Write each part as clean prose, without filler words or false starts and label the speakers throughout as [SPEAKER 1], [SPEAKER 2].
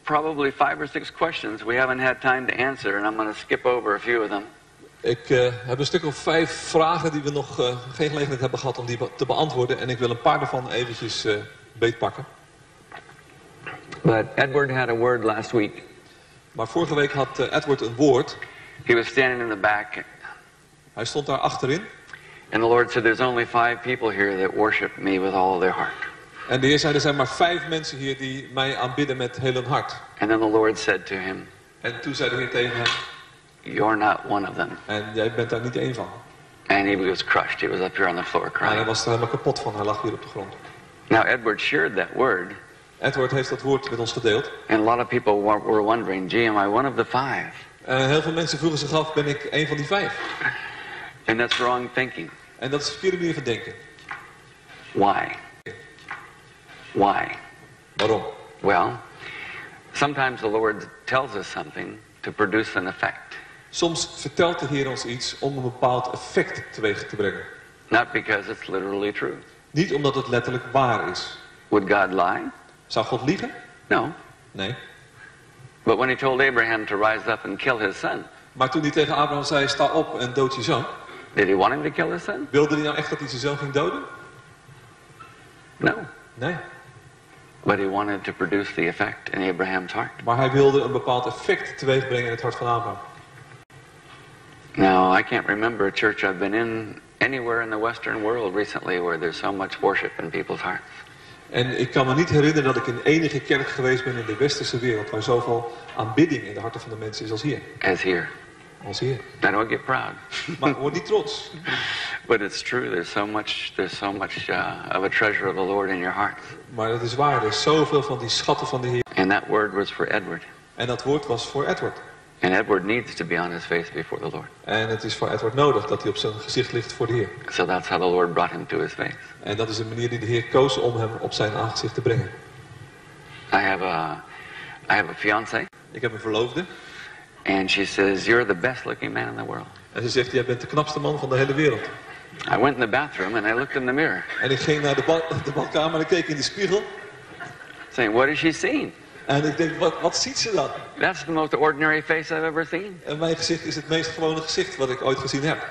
[SPEAKER 1] probably 5 or 6 questions we haven't had time to answer, and I'm going to skip over a few of them.
[SPEAKER 2] Ik heb een stuk of 5 vragen die we nog geen gelegenheid hebben gehad om die te beantwoorden. En ik wil een paar daarvan eventjes beetpakken.
[SPEAKER 1] But Edward had a word last week.
[SPEAKER 2] Maar vorige week had Edward een woord.
[SPEAKER 1] He was standing in the back.
[SPEAKER 2] Hij stond daar achterin.
[SPEAKER 1] And the Lord said, there's only 5 people here that worship me with all of their heart.
[SPEAKER 2] En de Heer zei, er zijn maar 5 mensen hier die mij aanbidden met heel hun hart.
[SPEAKER 1] And then the Lord said to him,
[SPEAKER 2] En toen zei de Heer tegen hem,
[SPEAKER 1] you're not one of them.
[SPEAKER 2] en jij bent daar niet één van.
[SPEAKER 1] And he was crushed. He was up here on the floor
[SPEAKER 2] Maar
[SPEAKER 1] crying.
[SPEAKER 2] hij was er helemaal kapot van, hij lag hier op de grond.
[SPEAKER 1] Now Edward shared that word.
[SPEAKER 2] Edward heeft dat woord met ons gedeeld.
[SPEAKER 1] And a lot of people were wondering, gee, am I one of the 5?
[SPEAKER 2] Heel veel mensen vroegen zich af, ben ik één van die 5?
[SPEAKER 1] And that's wrong thinking.
[SPEAKER 2] En dat is de verkeerde manier van denken.
[SPEAKER 1] Why? Why?
[SPEAKER 2] Waarom?
[SPEAKER 1] Well, sometimes the Lord tells us something to produce an effect.
[SPEAKER 2] Soms vertelt de Heer ons iets om een bepaald effect teweeg te brengen.
[SPEAKER 1] Not because it's literally true.
[SPEAKER 2] Niet omdat het letterlijk waar is.
[SPEAKER 1] Would God lie?
[SPEAKER 2] Zou God liegen?
[SPEAKER 1] No.
[SPEAKER 2] Nee.
[SPEAKER 1] But when he told Abraham to rise up and kill his son,
[SPEAKER 2] Maar toen hij tegen Abraham zei, sta op en dood je zoon.
[SPEAKER 1] did he want him to kill his son?
[SPEAKER 2] Wilde hij nou echt dat hij zijn zoon ging doden?
[SPEAKER 1] No.
[SPEAKER 2] Nee.
[SPEAKER 1] But he wanted to produce the effect in Abraham's heart.
[SPEAKER 2] Maar hij wilde een bepaald effect teweeg brengen in het hart van Abraham.
[SPEAKER 1] Now, I can't remember a church I've been in anywhere in the Western world recently where there's so much worship in people's hearts.
[SPEAKER 2] En ik kan me niet herinneren dat ik in enige kerk geweest ben in de westerse wereld waar zoveel aanbidding in de harten van de mensen is als hier.
[SPEAKER 1] As here.
[SPEAKER 2] Als hier.
[SPEAKER 1] I don't get proud.
[SPEAKER 2] Maar word niet trots.
[SPEAKER 1] But it's true. There's so much of a treasure of the Lord in your heart.
[SPEAKER 2] Maar het is waar. Er is zoveel van die schatten van de Heer.
[SPEAKER 1] And that word was for Edward.
[SPEAKER 2] En dat woord was voor Edward.
[SPEAKER 1] And Edward needs to be on his face before the Lord.
[SPEAKER 2] En het is voor Edward nodig dat hij op zijn gezicht ligt voor de Heer.
[SPEAKER 1] So that's how the Lord brought him to his face.
[SPEAKER 2] En dat is de manier die de Heer koos om hem op zijn aangezicht te brengen.
[SPEAKER 1] I have a fiancée.
[SPEAKER 2] Ik heb een verloofde.
[SPEAKER 1] And she says, you're the best looking man in the world.
[SPEAKER 2] En ze zegt, jij bent de knapste man van de hele wereld.
[SPEAKER 1] I went in the bathroom and I looked in the mirror.
[SPEAKER 2] En ik ging naar de badkamer en ik keek in de spiegel.
[SPEAKER 1] Saying, what is she seeing?
[SPEAKER 2] En ik denk, wat ziet ze dan?
[SPEAKER 1] That's the most ordinary face I've ever seen.
[SPEAKER 2] En mijn gezicht is het meest gewone gezicht wat ik ooit gezien heb.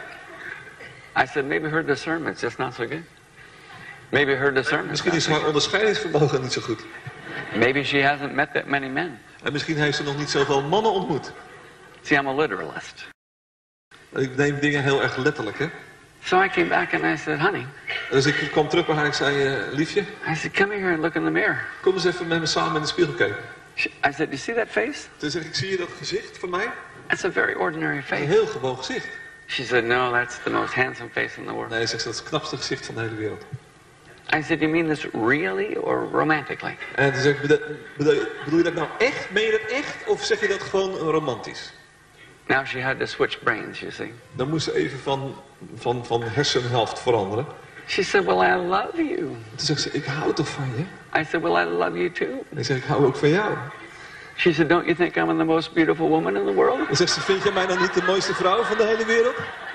[SPEAKER 1] I said, maybe her discernment's just not so good. Maybe her discernment.
[SPEAKER 2] Misschien is haar onderscheidingsvermogen niet zo goed.
[SPEAKER 1] Maybe she hasn't met that many men.
[SPEAKER 2] En misschien heeft ze nog niet zoveel mannen ontmoet.
[SPEAKER 1] See, I'm a literalist.
[SPEAKER 2] Ik neem dingen heel erg letterlijk, hè.
[SPEAKER 1] So I came back and I said, honey.
[SPEAKER 2] Dus ik kwam terug bij haar en ik zei, liefje.
[SPEAKER 1] I said, come here and look in the mirror.
[SPEAKER 2] Kom eens even met me samen in de spiegel kijken.
[SPEAKER 1] I said, you see that face?
[SPEAKER 2] Toen zeg ik, zie je dat gezicht van mij?
[SPEAKER 1] That's a very ordinary
[SPEAKER 2] Een
[SPEAKER 1] face.
[SPEAKER 2] heel gewoon gezicht.
[SPEAKER 1] She said, no, that's the most handsome face in the world.
[SPEAKER 2] Nee, zegt ze, dat is het knapste gezicht van de hele wereld.
[SPEAKER 1] I said, you mean this really or romantically?
[SPEAKER 2] En toen zeg ik, bedoel je dat nou echt? Meen je dat echt? Of zeg je dat gewoon romantisch?
[SPEAKER 1] Now she had to switch brains, you see.
[SPEAKER 2] Dan moest ze even van hersenhelft veranderen.
[SPEAKER 1] She said, well, I love you.
[SPEAKER 2] Toen zegt ze, ik hou toch van je?
[SPEAKER 1] I said, well, I love you too.
[SPEAKER 2] En ik zeg, ik hou ook van jou.
[SPEAKER 1] She said, don't you think I'm the most beautiful woman in the world?
[SPEAKER 2] Dan zegt ze, vind jij mij dan niet de mooiste vrouw van de hele wereld?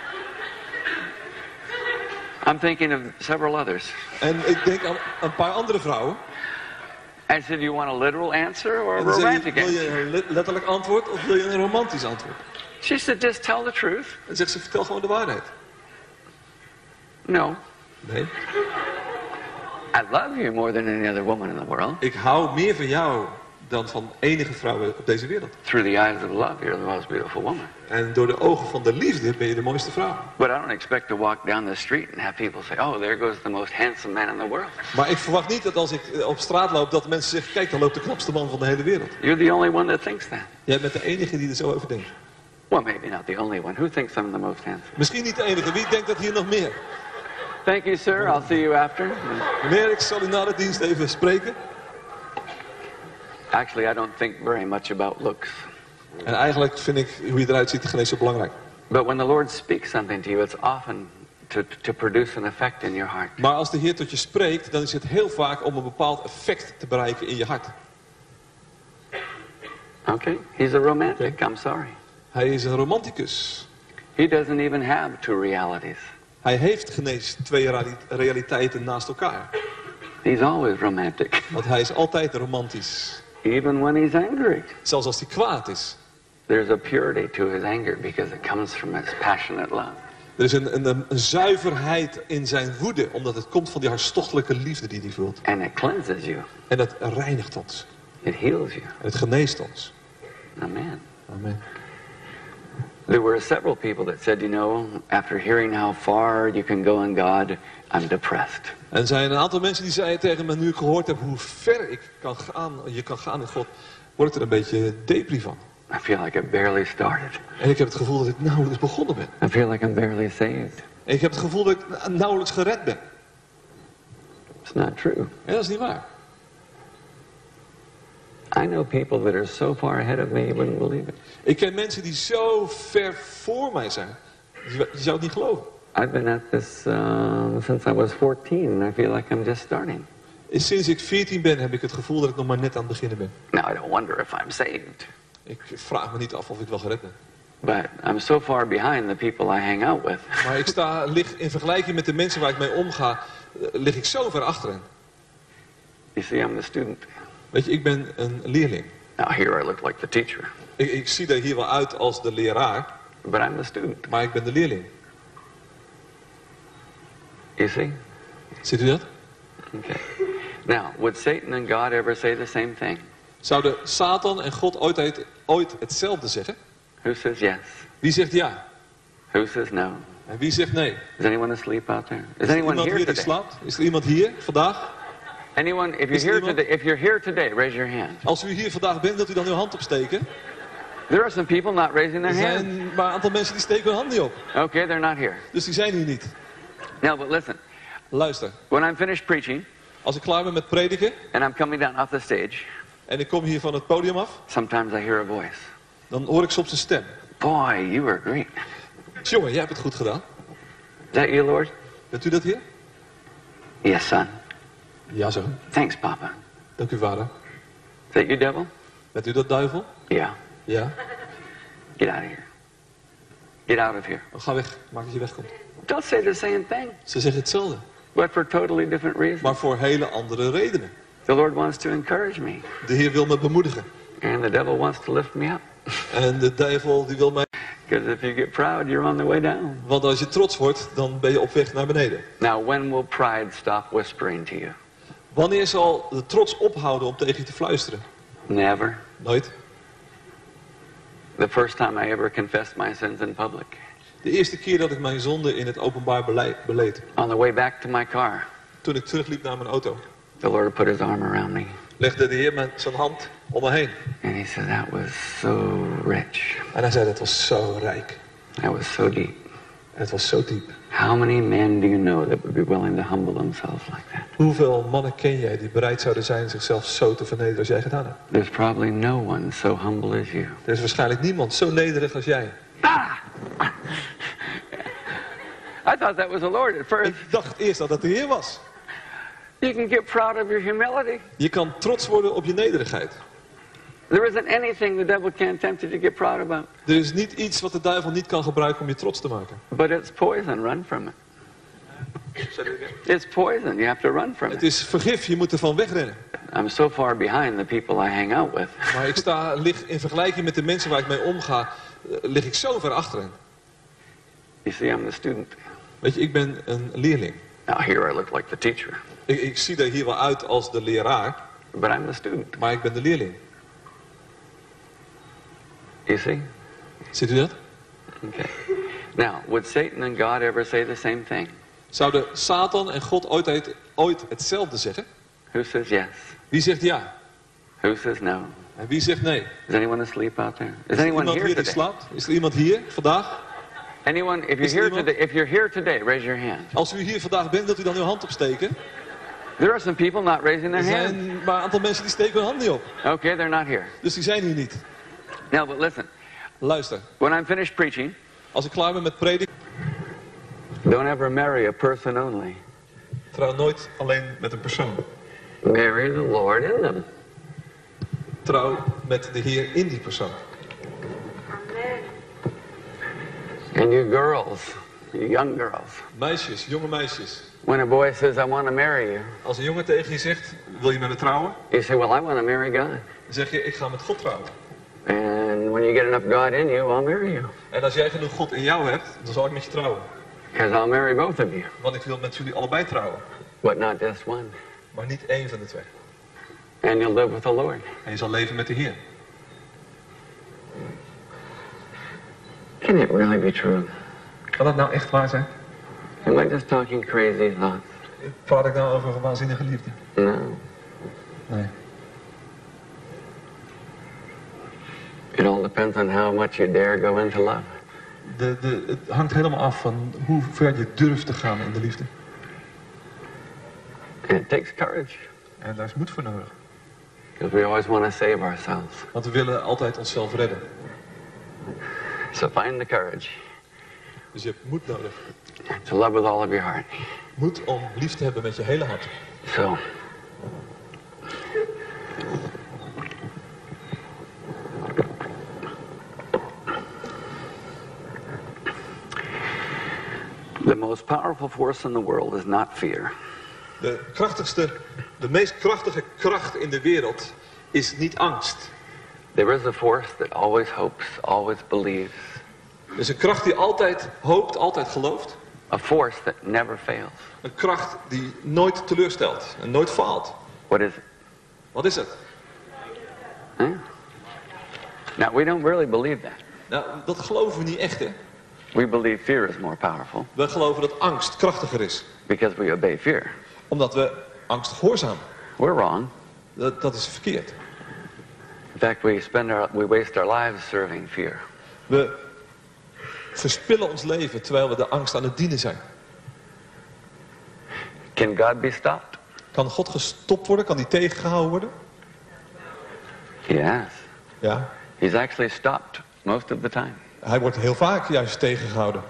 [SPEAKER 1] I'm thinking of several others.
[SPEAKER 2] En ik denk aan een paar andere vrouwen.
[SPEAKER 1] I said, you want a literal answer or a
[SPEAKER 2] En dan zeg
[SPEAKER 1] romantic
[SPEAKER 2] je, wil
[SPEAKER 1] answer?
[SPEAKER 2] je een letterlijk antwoord of wil je een romantisch antwoord?
[SPEAKER 1] She said, just tell the truth.
[SPEAKER 2] En dan zegt ze, vertel gewoon de waarheid.
[SPEAKER 1] No.
[SPEAKER 2] Nee.
[SPEAKER 1] I love you more than any other woman in the world.
[SPEAKER 2] Ik hou meer van jou dan van enige vrouw op deze wereld.
[SPEAKER 1] Through the eyes of love, you're the most beautiful woman.
[SPEAKER 2] En door de ogen van de liefde ben je de mooiste vrouw.
[SPEAKER 1] But I don't expect to walk down the street and have people say, oh, there goes the most handsome man in the world.
[SPEAKER 2] Maar ik verwacht niet dat als ik op straat loop dat mensen zeggen, kijk, daar loopt de knapste man van de hele wereld.
[SPEAKER 1] You're the only one that thinks that.
[SPEAKER 2] Jij bent de enige die er zo over denkt.
[SPEAKER 1] Well, maybe not the only one. Who thinks I'm the most handsome?
[SPEAKER 2] Misschien niet de enige. Wie denkt dat hier nog meer?
[SPEAKER 1] Thank you, sir. I'll see you after.
[SPEAKER 2] Meneer, ik zal u na de dienst even spreken.
[SPEAKER 1] Actually, I don't think very much about looks.
[SPEAKER 2] En eigenlijk vind ik hoe je eruit ziet geen eens zo belangrijk.
[SPEAKER 1] But when the Lord speaks something to you, it's often to produce an effect in your heart.
[SPEAKER 2] Maar als de Heer tot je spreekt, dan is het heel vaak om een bepaald effect te bereiken in je hart.
[SPEAKER 1] Okay? He's a romantic. I'm sorry.
[SPEAKER 2] Hij is een romanticus.
[SPEAKER 1] He doesn't even have two realities.
[SPEAKER 2] Hij heeft geen eens twee realiteiten naast elkaar.
[SPEAKER 1] He's always romantic.
[SPEAKER 2] Want hij is altijd romantisch.
[SPEAKER 1] Even when he's angry.
[SPEAKER 2] Zelfs als hij kwaad is.
[SPEAKER 1] There's a purity to his anger because it comes from his passionate love.
[SPEAKER 2] Er is een zuiverheid in zijn woede, omdat het komt van die hartstochtelijke liefde die hij voelt.
[SPEAKER 1] And it cleanses you.
[SPEAKER 2] En dat reinigt ons.
[SPEAKER 1] It heals you.
[SPEAKER 2] En het geneest ons.
[SPEAKER 1] Amen.
[SPEAKER 2] Amen.
[SPEAKER 1] There were several people that said, you know, after hearing how far you can go in God, I'm depressed.
[SPEAKER 2] En er zijn een aantal mensen die zeiden tegen me, nu ik gehoord heb hoe ver je kan gaan in God, word ik er een beetje depri van.
[SPEAKER 1] I feel like I barely started.
[SPEAKER 2] En ik heb het gevoel dat ik nauwelijks begonnen ben.
[SPEAKER 1] I feel like I'm barely saved.
[SPEAKER 2] En ik heb het gevoel dat ik nauwelijks gered ben.
[SPEAKER 1] It's not true.
[SPEAKER 2] En dat is niet waar.
[SPEAKER 1] I know people that are so far ahead of me you wouldn't believe it.
[SPEAKER 2] Ik ken mensen die zo ver voor mij zijn. Je zou het niet geloven.
[SPEAKER 1] I've been at this since I was 14 and I feel like I'm just starting.
[SPEAKER 2] Sinds ik 14 ben heb ik het gevoel dat ik nog maar net aan het beginnen ben.
[SPEAKER 1] Now I don't wonder if I'm saved.
[SPEAKER 2] Ik vraag me niet af of ik wel gered ben.
[SPEAKER 1] But I'm so far behind the people I hang out with.
[SPEAKER 2] Maar ik lig in vergelijking met de mensen waar ik mee omga, lig ik zo ver achter hen.
[SPEAKER 1] You see, I'm the student.
[SPEAKER 2] Weet je, ik ben een leerling.
[SPEAKER 1] Now here I look like the teacher.
[SPEAKER 2] Ik zie er hier wel uit als de leraar,
[SPEAKER 1] But I'm the student.
[SPEAKER 2] maar ik ben de leerling.
[SPEAKER 1] You see?
[SPEAKER 2] Ziet u dat?
[SPEAKER 1] Okay. Now, would Satan and God ever say the same thing?
[SPEAKER 2] Zouden Satan en God ooit hetzelfde zeggen?
[SPEAKER 1] Who says yes?
[SPEAKER 2] Wie zegt ja?
[SPEAKER 1] Who says no?
[SPEAKER 2] En wie zegt nee?
[SPEAKER 1] Is anyone asleep out there? Is
[SPEAKER 2] Is er
[SPEAKER 1] anyone
[SPEAKER 2] iemand
[SPEAKER 1] here
[SPEAKER 2] hier die
[SPEAKER 1] today?
[SPEAKER 2] slaapt? Is er iemand hier vandaag?
[SPEAKER 1] Anyone? If
[SPEAKER 2] Is
[SPEAKER 1] you're
[SPEAKER 2] er
[SPEAKER 1] here
[SPEAKER 2] iemand?
[SPEAKER 1] today, if you're here today, raise your hand.
[SPEAKER 2] Als u hier vandaag bent, dat u dan uw hand opsteken.
[SPEAKER 1] There are some people not raising
[SPEAKER 2] Er
[SPEAKER 1] their hand.
[SPEAKER 2] zijn maar een aantal mensen die steken hun hand niet op.
[SPEAKER 1] Okay, they're not here.
[SPEAKER 2] Dus die zijn hier niet.
[SPEAKER 1] Now, but listen.
[SPEAKER 2] Luister,
[SPEAKER 1] When I'm finished preaching
[SPEAKER 2] als ik klaar ben met prediken
[SPEAKER 1] and I'm coming down off the stage,
[SPEAKER 2] en ik kom hier van het podium af,
[SPEAKER 1] sometimes I hear a voice.
[SPEAKER 2] dan hoor ik soms een stem.
[SPEAKER 1] Boy, you were great.
[SPEAKER 2] Jongen, jij hebt het goed gedaan.
[SPEAKER 1] Is that you, Lord?
[SPEAKER 2] Bent u dat hier?
[SPEAKER 1] Yes, son.
[SPEAKER 2] Ja, zo.
[SPEAKER 1] Thanks, Papa.
[SPEAKER 2] Dank u, vader.
[SPEAKER 1] Is that you, devil?
[SPEAKER 2] Bent u dat, duivel?
[SPEAKER 1] Yeah.
[SPEAKER 2] Ja.
[SPEAKER 1] Get out of here. Get out of here.
[SPEAKER 2] Oh, ga weg. Maak dat je wegkomt.
[SPEAKER 1] Don't say the same thing,
[SPEAKER 2] Ze zeggen hetzelfde,
[SPEAKER 1] but for totally different reasons.
[SPEAKER 2] maar voor hele andere redenen.
[SPEAKER 1] The Lord wants to encourage me,
[SPEAKER 2] De Heer wil me bemoedigen.
[SPEAKER 1] and the devil wants to lift me up.
[SPEAKER 2] En de duivel die wil mij...
[SPEAKER 1] Because if you get proud, you're on the way down.
[SPEAKER 2] Want als je trots wordt, dan ben je op weg naar beneden.
[SPEAKER 1] Now, when will pride stop whispering to you?
[SPEAKER 2] Wanneer zal de trots ophouden om tegen je te fluisteren?
[SPEAKER 1] Never.
[SPEAKER 2] Nooit.
[SPEAKER 1] The first time I ever confessed my sins in public.
[SPEAKER 2] De eerste keer dat ik mijn zonde in het openbaar beleed.
[SPEAKER 1] On the way back to my car,
[SPEAKER 2] Toen ik terugliep naar mijn auto,
[SPEAKER 1] the Lord put his arm around me.
[SPEAKER 2] legde de Heer zijn hand om me heen.
[SPEAKER 1] And he said, that was so rich.
[SPEAKER 2] En hij zei, het was zo rijk.
[SPEAKER 1] That was so deep.
[SPEAKER 2] En het was zo diep.
[SPEAKER 1] How many men do you know that would be willing to humble themselves like that?
[SPEAKER 2] Hoeveel mannen ken jij die bereid zouden zijn zichzelf zo te vernederen als jij gedaan hebt?
[SPEAKER 1] There's probably no one so humble as you.
[SPEAKER 2] Er is waarschijnlijk niemand zo nederig als jij.
[SPEAKER 1] I thought that was the Lord at first.
[SPEAKER 2] Ik dacht eerst dat het de Heer was.
[SPEAKER 1] You can get proud of your humility.
[SPEAKER 2] Je kan trots worden op je nederigheid.
[SPEAKER 1] There isn't anything the devil can't tempt you to get proud about.
[SPEAKER 2] Er is niet iets wat de duivel niet kan gebruiken om je trots te maken.
[SPEAKER 1] But it's poison. Run from it. It's poison. You have to run from
[SPEAKER 2] Het
[SPEAKER 1] it.
[SPEAKER 2] is vergif, je moet ervan wegrennen.
[SPEAKER 1] I'm so far behind the people I hang out with.
[SPEAKER 2] Maar ik lig in vergelijking met de mensen waar ik mee omga, lig ik zo ver achter hen.
[SPEAKER 1] You see, I'm the student.
[SPEAKER 2] Weet je, ik ben een leerling.
[SPEAKER 1] Now here I look like the teacher.
[SPEAKER 2] Ik zie er hier wel uit als de leraar,
[SPEAKER 1] But I'm the student.
[SPEAKER 2] maar ik ben de leerling.
[SPEAKER 1] You see?
[SPEAKER 2] Ziet u dat?
[SPEAKER 1] Okay. Now, would Satan and God ever say the same thing?
[SPEAKER 2] Zouden Satan en God ooit hetzelfde zeggen?
[SPEAKER 1] Who says yes?
[SPEAKER 2] Wie zegt ja?
[SPEAKER 1] Who says no?
[SPEAKER 2] En wie zegt nee?
[SPEAKER 1] Is anyone asleep out there? Is
[SPEAKER 2] Is er
[SPEAKER 1] anyone
[SPEAKER 2] iemand
[SPEAKER 1] here
[SPEAKER 2] hier die
[SPEAKER 1] today?
[SPEAKER 2] slaapt? Is er iemand hier vandaag?
[SPEAKER 1] Anyone? If
[SPEAKER 2] Is
[SPEAKER 1] you're
[SPEAKER 2] er
[SPEAKER 1] here
[SPEAKER 2] iemand?
[SPEAKER 1] today, if you're here today, raise your hand.
[SPEAKER 2] Als u hier vandaag bent, dat u dan uw hand opsteken.
[SPEAKER 1] There are some people not raising
[SPEAKER 2] Er
[SPEAKER 1] their hand.
[SPEAKER 2] zijn maar een aantal mensen die steken hun hand niet op.
[SPEAKER 1] Okay, they're not here.
[SPEAKER 2] Dus die zijn hier niet.
[SPEAKER 1] Now, but listen.
[SPEAKER 2] Luister,
[SPEAKER 1] When I'm finished preaching,
[SPEAKER 2] als ik klaar ben met prediken,
[SPEAKER 1] don't ever marry a person only.
[SPEAKER 2] trouw nooit alleen met een persoon.
[SPEAKER 1] Marry the Lord in them.
[SPEAKER 2] Trouw met de Heer in die persoon.
[SPEAKER 1] And you girls, you young girls,
[SPEAKER 2] Meisjes, jonge meisjes.
[SPEAKER 1] when a boy says, I want to marry you,
[SPEAKER 2] Als een jongen tegen je zegt, wil je met me trouwen?
[SPEAKER 1] You say, well, I want to marry God.
[SPEAKER 2] Dan zeg je, ik ga met God trouwen.
[SPEAKER 1] And when you get enough God in you, I'll marry you.
[SPEAKER 2] En als jij genoeg God in jou hebt, dan zal ik met je trouwen.
[SPEAKER 1] Because I'll marry both of you.
[SPEAKER 2] Want ik wil met jullie allebei trouwen.
[SPEAKER 1] But not just one.
[SPEAKER 2] Maar niet één van de twee.
[SPEAKER 1] And you'll live with the Lord.
[SPEAKER 2] En je zal leven met de Heer.
[SPEAKER 1] Can it really be true?
[SPEAKER 2] Kan dat nou echt waar zijn?
[SPEAKER 1] Am I just talking crazy thoughts?
[SPEAKER 2] Praat ik nou over waanzinnige liefde?
[SPEAKER 1] No.
[SPEAKER 2] Nee.
[SPEAKER 1] It all depends on how much you dare go into love.
[SPEAKER 2] Het hangt helemaal af van hoe ver je durft te gaan in de liefde.
[SPEAKER 1] And it takes courage.
[SPEAKER 2] En daar is moed voor nodig.
[SPEAKER 1] Because we always want to save ourselves.
[SPEAKER 2] Want we willen altijd onszelf redden.
[SPEAKER 1] So find the courage
[SPEAKER 2] Dus je hebt moed nodig.
[SPEAKER 1] to love with all of your heart.
[SPEAKER 2] Moed om lief te hebben met je hele hart.
[SPEAKER 1] So, the most powerful force in the world is not fear.
[SPEAKER 2] De meest krachtige kracht in de wereld is niet angst.
[SPEAKER 1] There is a force that always hopes, always believes.
[SPEAKER 2] Het is een kracht die altijd hoopt, altijd gelooft.
[SPEAKER 1] A force that never fails.
[SPEAKER 2] Een kracht die nooit teleurstelt en nooit faalt.
[SPEAKER 1] What is it?
[SPEAKER 2] Wat is het?
[SPEAKER 1] Huh? Now, we don't really believe that.
[SPEAKER 2] Nou, dat geloven we niet echt, hè.
[SPEAKER 1] We believe fear is more powerful
[SPEAKER 2] We geloven dat angst krachtiger is.
[SPEAKER 1] because we obey fear.
[SPEAKER 2] Omdat we angst gehoorzamen.
[SPEAKER 1] We're wrong.
[SPEAKER 2] Dat is verkeerd.
[SPEAKER 1] In fact, we waste our lives serving fear.
[SPEAKER 2] We verspillen ons leven terwijl we de angst aan het dienen zijn.
[SPEAKER 1] Can God be stopped?
[SPEAKER 2] Kan God gestopt worden? Kan die tegengehouden worden?
[SPEAKER 1] Yes.
[SPEAKER 2] Ja.
[SPEAKER 1] He's actually stopped most of the time.
[SPEAKER 2] Hij wordt heel vaak juist tegengehouden.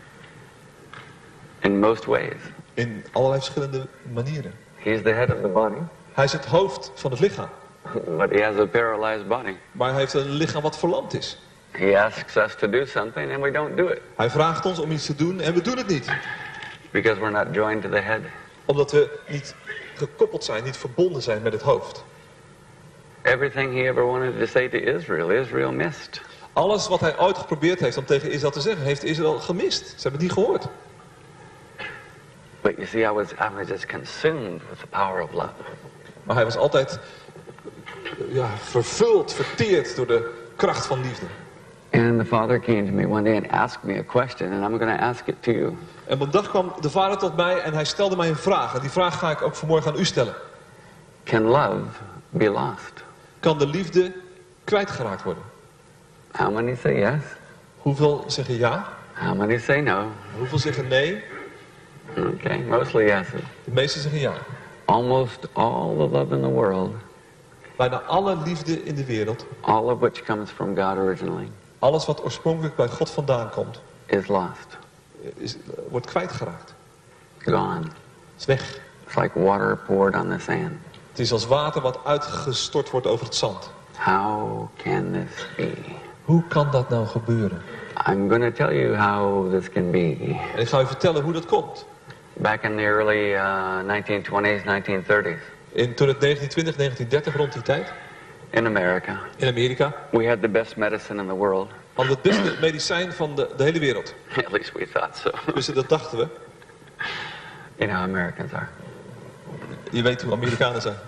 [SPEAKER 1] In most ways.
[SPEAKER 2] In allerlei verschillende manieren.
[SPEAKER 1] He's the head of the body,
[SPEAKER 2] Hij is het hoofd van het lichaam.
[SPEAKER 1] but he has a paralyzed body.
[SPEAKER 2] Maar hij heeft een lichaam wat verlamd is.
[SPEAKER 1] He asks us to do something and we don't do it
[SPEAKER 2] Hij vraagt ons om iets te doen en we doen het niet.
[SPEAKER 1] because we're not joined to the head.
[SPEAKER 2] Omdat we niet gekoppeld zijn, niet verbonden zijn met het hoofd.
[SPEAKER 1] Everything he ever wanted to say to Israel, Israel missed.
[SPEAKER 2] Alles wat hij ooit geprobeerd heeft om tegen Israël te zeggen, heeft Israël gemist. Ze hebben het niet gehoord.
[SPEAKER 1] But you see, I was just consumed with the power of love.
[SPEAKER 2] Maar hij was altijd vervuld, verteerd door de kracht van liefde.
[SPEAKER 1] And the Father came to me one day and asked me a question, and I'm going to ask it to you.
[SPEAKER 2] En op een dag kwam de Vader tot mij en hij stelde mij een vraag. En die vraag ga ik ook vanmorgen aan u stellen.
[SPEAKER 1] Can love be lost?
[SPEAKER 2] Kan de liefde kwijtgeraakt worden?
[SPEAKER 1] How many say yes?
[SPEAKER 2] Hoeveel zeggen ja?
[SPEAKER 1] How many say no?
[SPEAKER 2] Hoeveel zeggen nee?
[SPEAKER 1] Okay, mostly yes.
[SPEAKER 2] De meesten zeggen ja.
[SPEAKER 1] Almost all the love in the world,
[SPEAKER 2] Bijna alle liefde in de wereld,
[SPEAKER 1] all of which comes from God originally,
[SPEAKER 2] alles wat oorspronkelijk bij God vandaan komt,
[SPEAKER 1] is lost,
[SPEAKER 2] wordt kwijtgeraakt.
[SPEAKER 1] gone.
[SPEAKER 2] Is weg.
[SPEAKER 1] It's like water poured on the sand.
[SPEAKER 2] Het is als water wat uitgestort wordt over het zand.
[SPEAKER 1] How can this be?
[SPEAKER 2] Hoe kan dat nou gebeuren?
[SPEAKER 1] I'm going to tell you how this can be.
[SPEAKER 2] En ik ga u vertellen hoe dat komt.
[SPEAKER 1] Back in the early 1920s, 1930s,
[SPEAKER 2] Toen het 1920, 1930 rond die tijd,
[SPEAKER 1] in America,
[SPEAKER 2] in Amerika,
[SPEAKER 1] we had the best medicine in the world.
[SPEAKER 2] hadden we het beste medicijn van de hele wereld.
[SPEAKER 1] At least we thought so.
[SPEAKER 2] Dus dat dachten we.
[SPEAKER 1] You know how Americans are.
[SPEAKER 2] Je weet hoe Amerikanen zijn.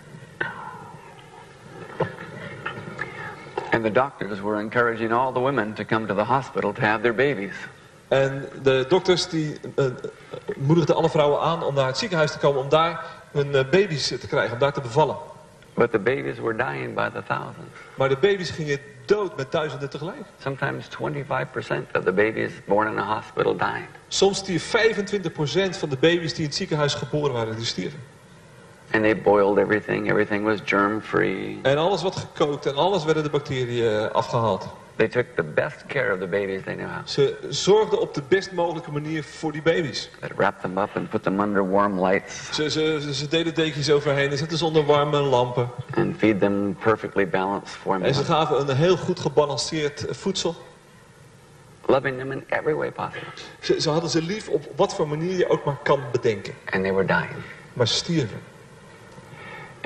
[SPEAKER 1] And the doctors were encouraging all the women to come to the hospital to have their babies.
[SPEAKER 2] En de dokters die moedigden alle vrouwen aan om naar het ziekenhuis te komen om daar hun baby's te krijgen, om daar te bevallen.
[SPEAKER 1] But the babies were dying by the thousands.
[SPEAKER 2] Maar de baby's gingen dood met duizenden tegelijk.
[SPEAKER 1] Sometimes 25% of the babies born in a hospital died.
[SPEAKER 2] Soms stierf 25% van de baby's die in het ziekenhuis geboren waren, die stierven.
[SPEAKER 1] And they boiled everything. Everything was germ-free.
[SPEAKER 2] En alles wat gekookt en alles werden de bacteriën afgehaald.
[SPEAKER 1] They took the best care of the babies they knew how.
[SPEAKER 2] Ze zorgden op de best mogelijke manier voor die baby's.
[SPEAKER 1] They wrapped them up and put them under warm lights.
[SPEAKER 2] Ze deden dekens overheen en zetten ze onder warme lampen.
[SPEAKER 1] And feed them perfectly balanced formula.
[SPEAKER 2] En ze gaven een heel goed gebalanceerd voedsel.
[SPEAKER 1] Loving them in every way possible.
[SPEAKER 2] Ze hadden ze lief op wat voor manier je ook maar kan bedenken.
[SPEAKER 1] And they were dying.
[SPEAKER 2] Maar ze stierven.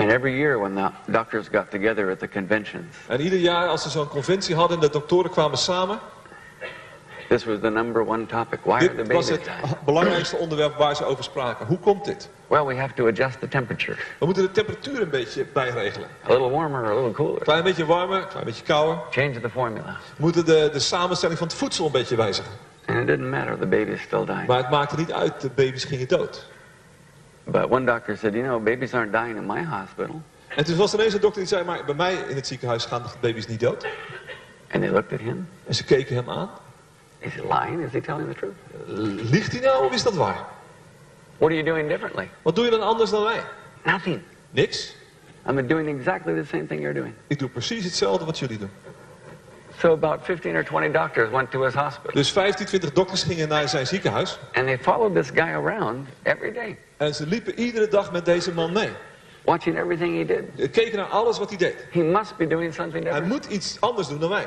[SPEAKER 1] And every year when the doctors got together at the conventions,
[SPEAKER 2] En ieder jaar als ze zo'n conventie hadden en de doktoren kwamen samen,
[SPEAKER 1] this was the number one topic. Why are the
[SPEAKER 2] dit was
[SPEAKER 1] babies
[SPEAKER 2] het
[SPEAKER 1] dying?
[SPEAKER 2] belangrijkste onderwerp waar ze over spraken. Hoe komt dit?
[SPEAKER 1] Well, we have to adjust the temperature.
[SPEAKER 2] We moeten de temperatuur een beetje bijregelen.
[SPEAKER 1] A little warmer, a little cooler.
[SPEAKER 2] Klein beetje warmer, klein beetje kouder.
[SPEAKER 1] Change the formula.
[SPEAKER 2] We moeten de samenstelling van het voedsel een beetje wijzigen.
[SPEAKER 1] And it didn't matter, the babies still dying.
[SPEAKER 2] Maar het maakte niet uit, de baby's gingen dood.
[SPEAKER 1] But one doctor said, you know, babies aren't dying in my hospital.
[SPEAKER 2] En toen was er ineens een dokter die zei, maar bij mij in het ziekenhuis gaan de baby's niet dood.
[SPEAKER 1] And they looked at him.
[SPEAKER 2] En ze keken hem aan.
[SPEAKER 1] Is he lying? Is he telling the truth?
[SPEAKER 2] Liegt hij nou of is dat waar?
[SPEAKER 1] What are you doing differently?
[SPEAKER 2] Wat doe je dan anders dan wij?
[SPEAKER 1] Nothing.
[SPEAKER 2] Niks.
[SPEAKER 1] I'm doing exactly the same thing you're doing.
[SPEAKER 2] Ik doe precies hetzelfde wat jullie doen.
[SPEAKER 1] So about 15 or 20 doctors went to his hospital.
[SPEAKER 2] Dus 15, 20 dokters gingen naar zijn ziekenhuis.
[SPEAKER 1] And they followed this guy around every day,
[SPEAKER 2] En ze liepen iedere dag met deze man mee.
[SPEAKER 1] watching everything he did.
[SPEAKER 2] Ze keken naar alles wat hij deed.
[SPEAKER 1] He must be doing something
[SPEAKER 2] Hij
[SPEAKER 1] different.
[SPEAKER 2] moet iets anders doen dan wij.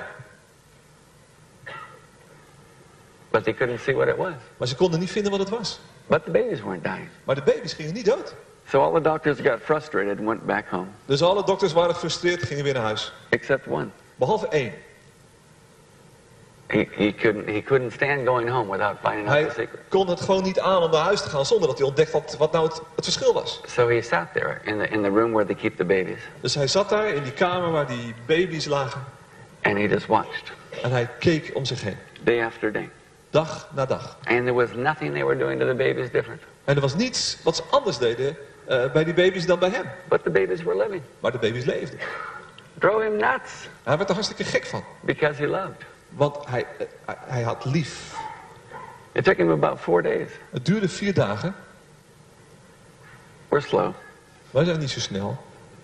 [SPEAKER 1] But they couldn't see what it was.
[SPEAKER 2] Maar ze konden niet vinden wat het was.
[SPEAKER 1] But the babies weren't dying.
[SPEAKER 2] Maar de baby's gingen niet dood.
[SPEAKER 1] So all the doctors got frustrated and went back home,
[SPEAKER 2] Dus alle dokters waren gefrustreerd en gingen weer naar huis.
[SPEAKER 1] except one.
[SPEAKER 2] Behalve één.
[SPEAKER 1] He couldn't stand going home without finding out
[SPEAKER 2] Hij
[SPEAKER 1] the secret.
[SPEAKER 2] kon het gewoon niet aan om naar huis te gaan zonder dat hij ontdekt had wat nou het verschil was.
[SPEAKER 1] So he sat there in the room where they keep the babies,
[SPEAKER 2] Dus hij zat daar in die kamer waar die baby's lagen.
[SPEAKER 1] and he just watched
[SPEAKER 2] En hij keek om zich heen.
[SPEAKER 1] day after day.
[SPEAKER 2] Dag na dag.
[SPEAKER 1] And there was nothing they were doing to the babies different.
[SPEAKER 2] En er was niets wat ze anders deden bij die baby's dan bij hem.
[SPEAKER 1] But the babies were living.
[SPEAKER 2] Maar de baby's leefden.
[SPEAKER 1] Drove him nuts
[SPEAKER 2] Hij werd er hartstikke gek van.
[SPEAKER 1] because he loved.
[SPEAKER 2] Want hij had lief.
[SPEAKER 1] It took him about 4 days.
[SPEAKER 2] Het duurde 4 dagen.
[SPEAKER 1] We're slow.
[SPEAKER 2] Wij zijn niet zo snel.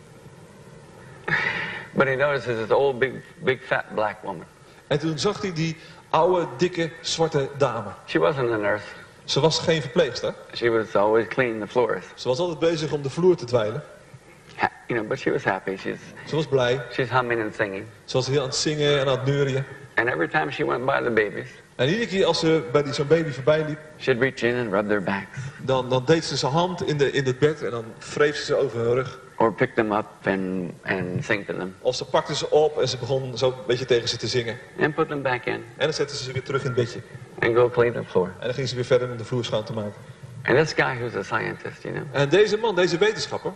[SPEAKER 1] But he notices this old big fat black woman.
[SPEAKER 2] En toen zag hij die oude, dikke, zwarte dame.
[SPEAKER 1] She wasn't a nurse.
[SPEAKER 2] Ze was geen verpleegster.
[SPEAKER 1] She was always cleaning the floors.
[SPEAKER 2] Ze was altijd bezig om de vloer te dweilen.
[SPEAKER 1] But she was happy.
[SPEAKER 2] Ze was blij.
[SPEAKER 1] She's humming and singing.
[SPEAKER 2] Ze was heel aan het zingen en aan het neurien.
[SPEAKER 1] And every time she went by the babies,
[SPEAKER 2] En iedere keer als ze bij zo'n baby voorbij liep,
[SPEAKER 1] she'd reach in and rub their backs.
[SPEAKER 2] dan deed ze zijn hand in het bed en dan wreef ze over hun rug.
[SPEAKER 1] Or pick them up and sing to them.
[SPEAKER 2] Of ze pakte ze op en ze begon zo een beetje tegen ze te zingen.
[SPEAKER 1] And put them back in.
[SPEAKER 2] En dan zette ze weer terug in het bedje.
[SPEAKER 1] And go clean the floor.
[SPEAKER 2] En dan ging ze weer verder om de vloer schoon te maken.
[SPEAKER 1] And this guy who's a scientist,
[SPEAKER 2] En deze man, deze wetenschapper,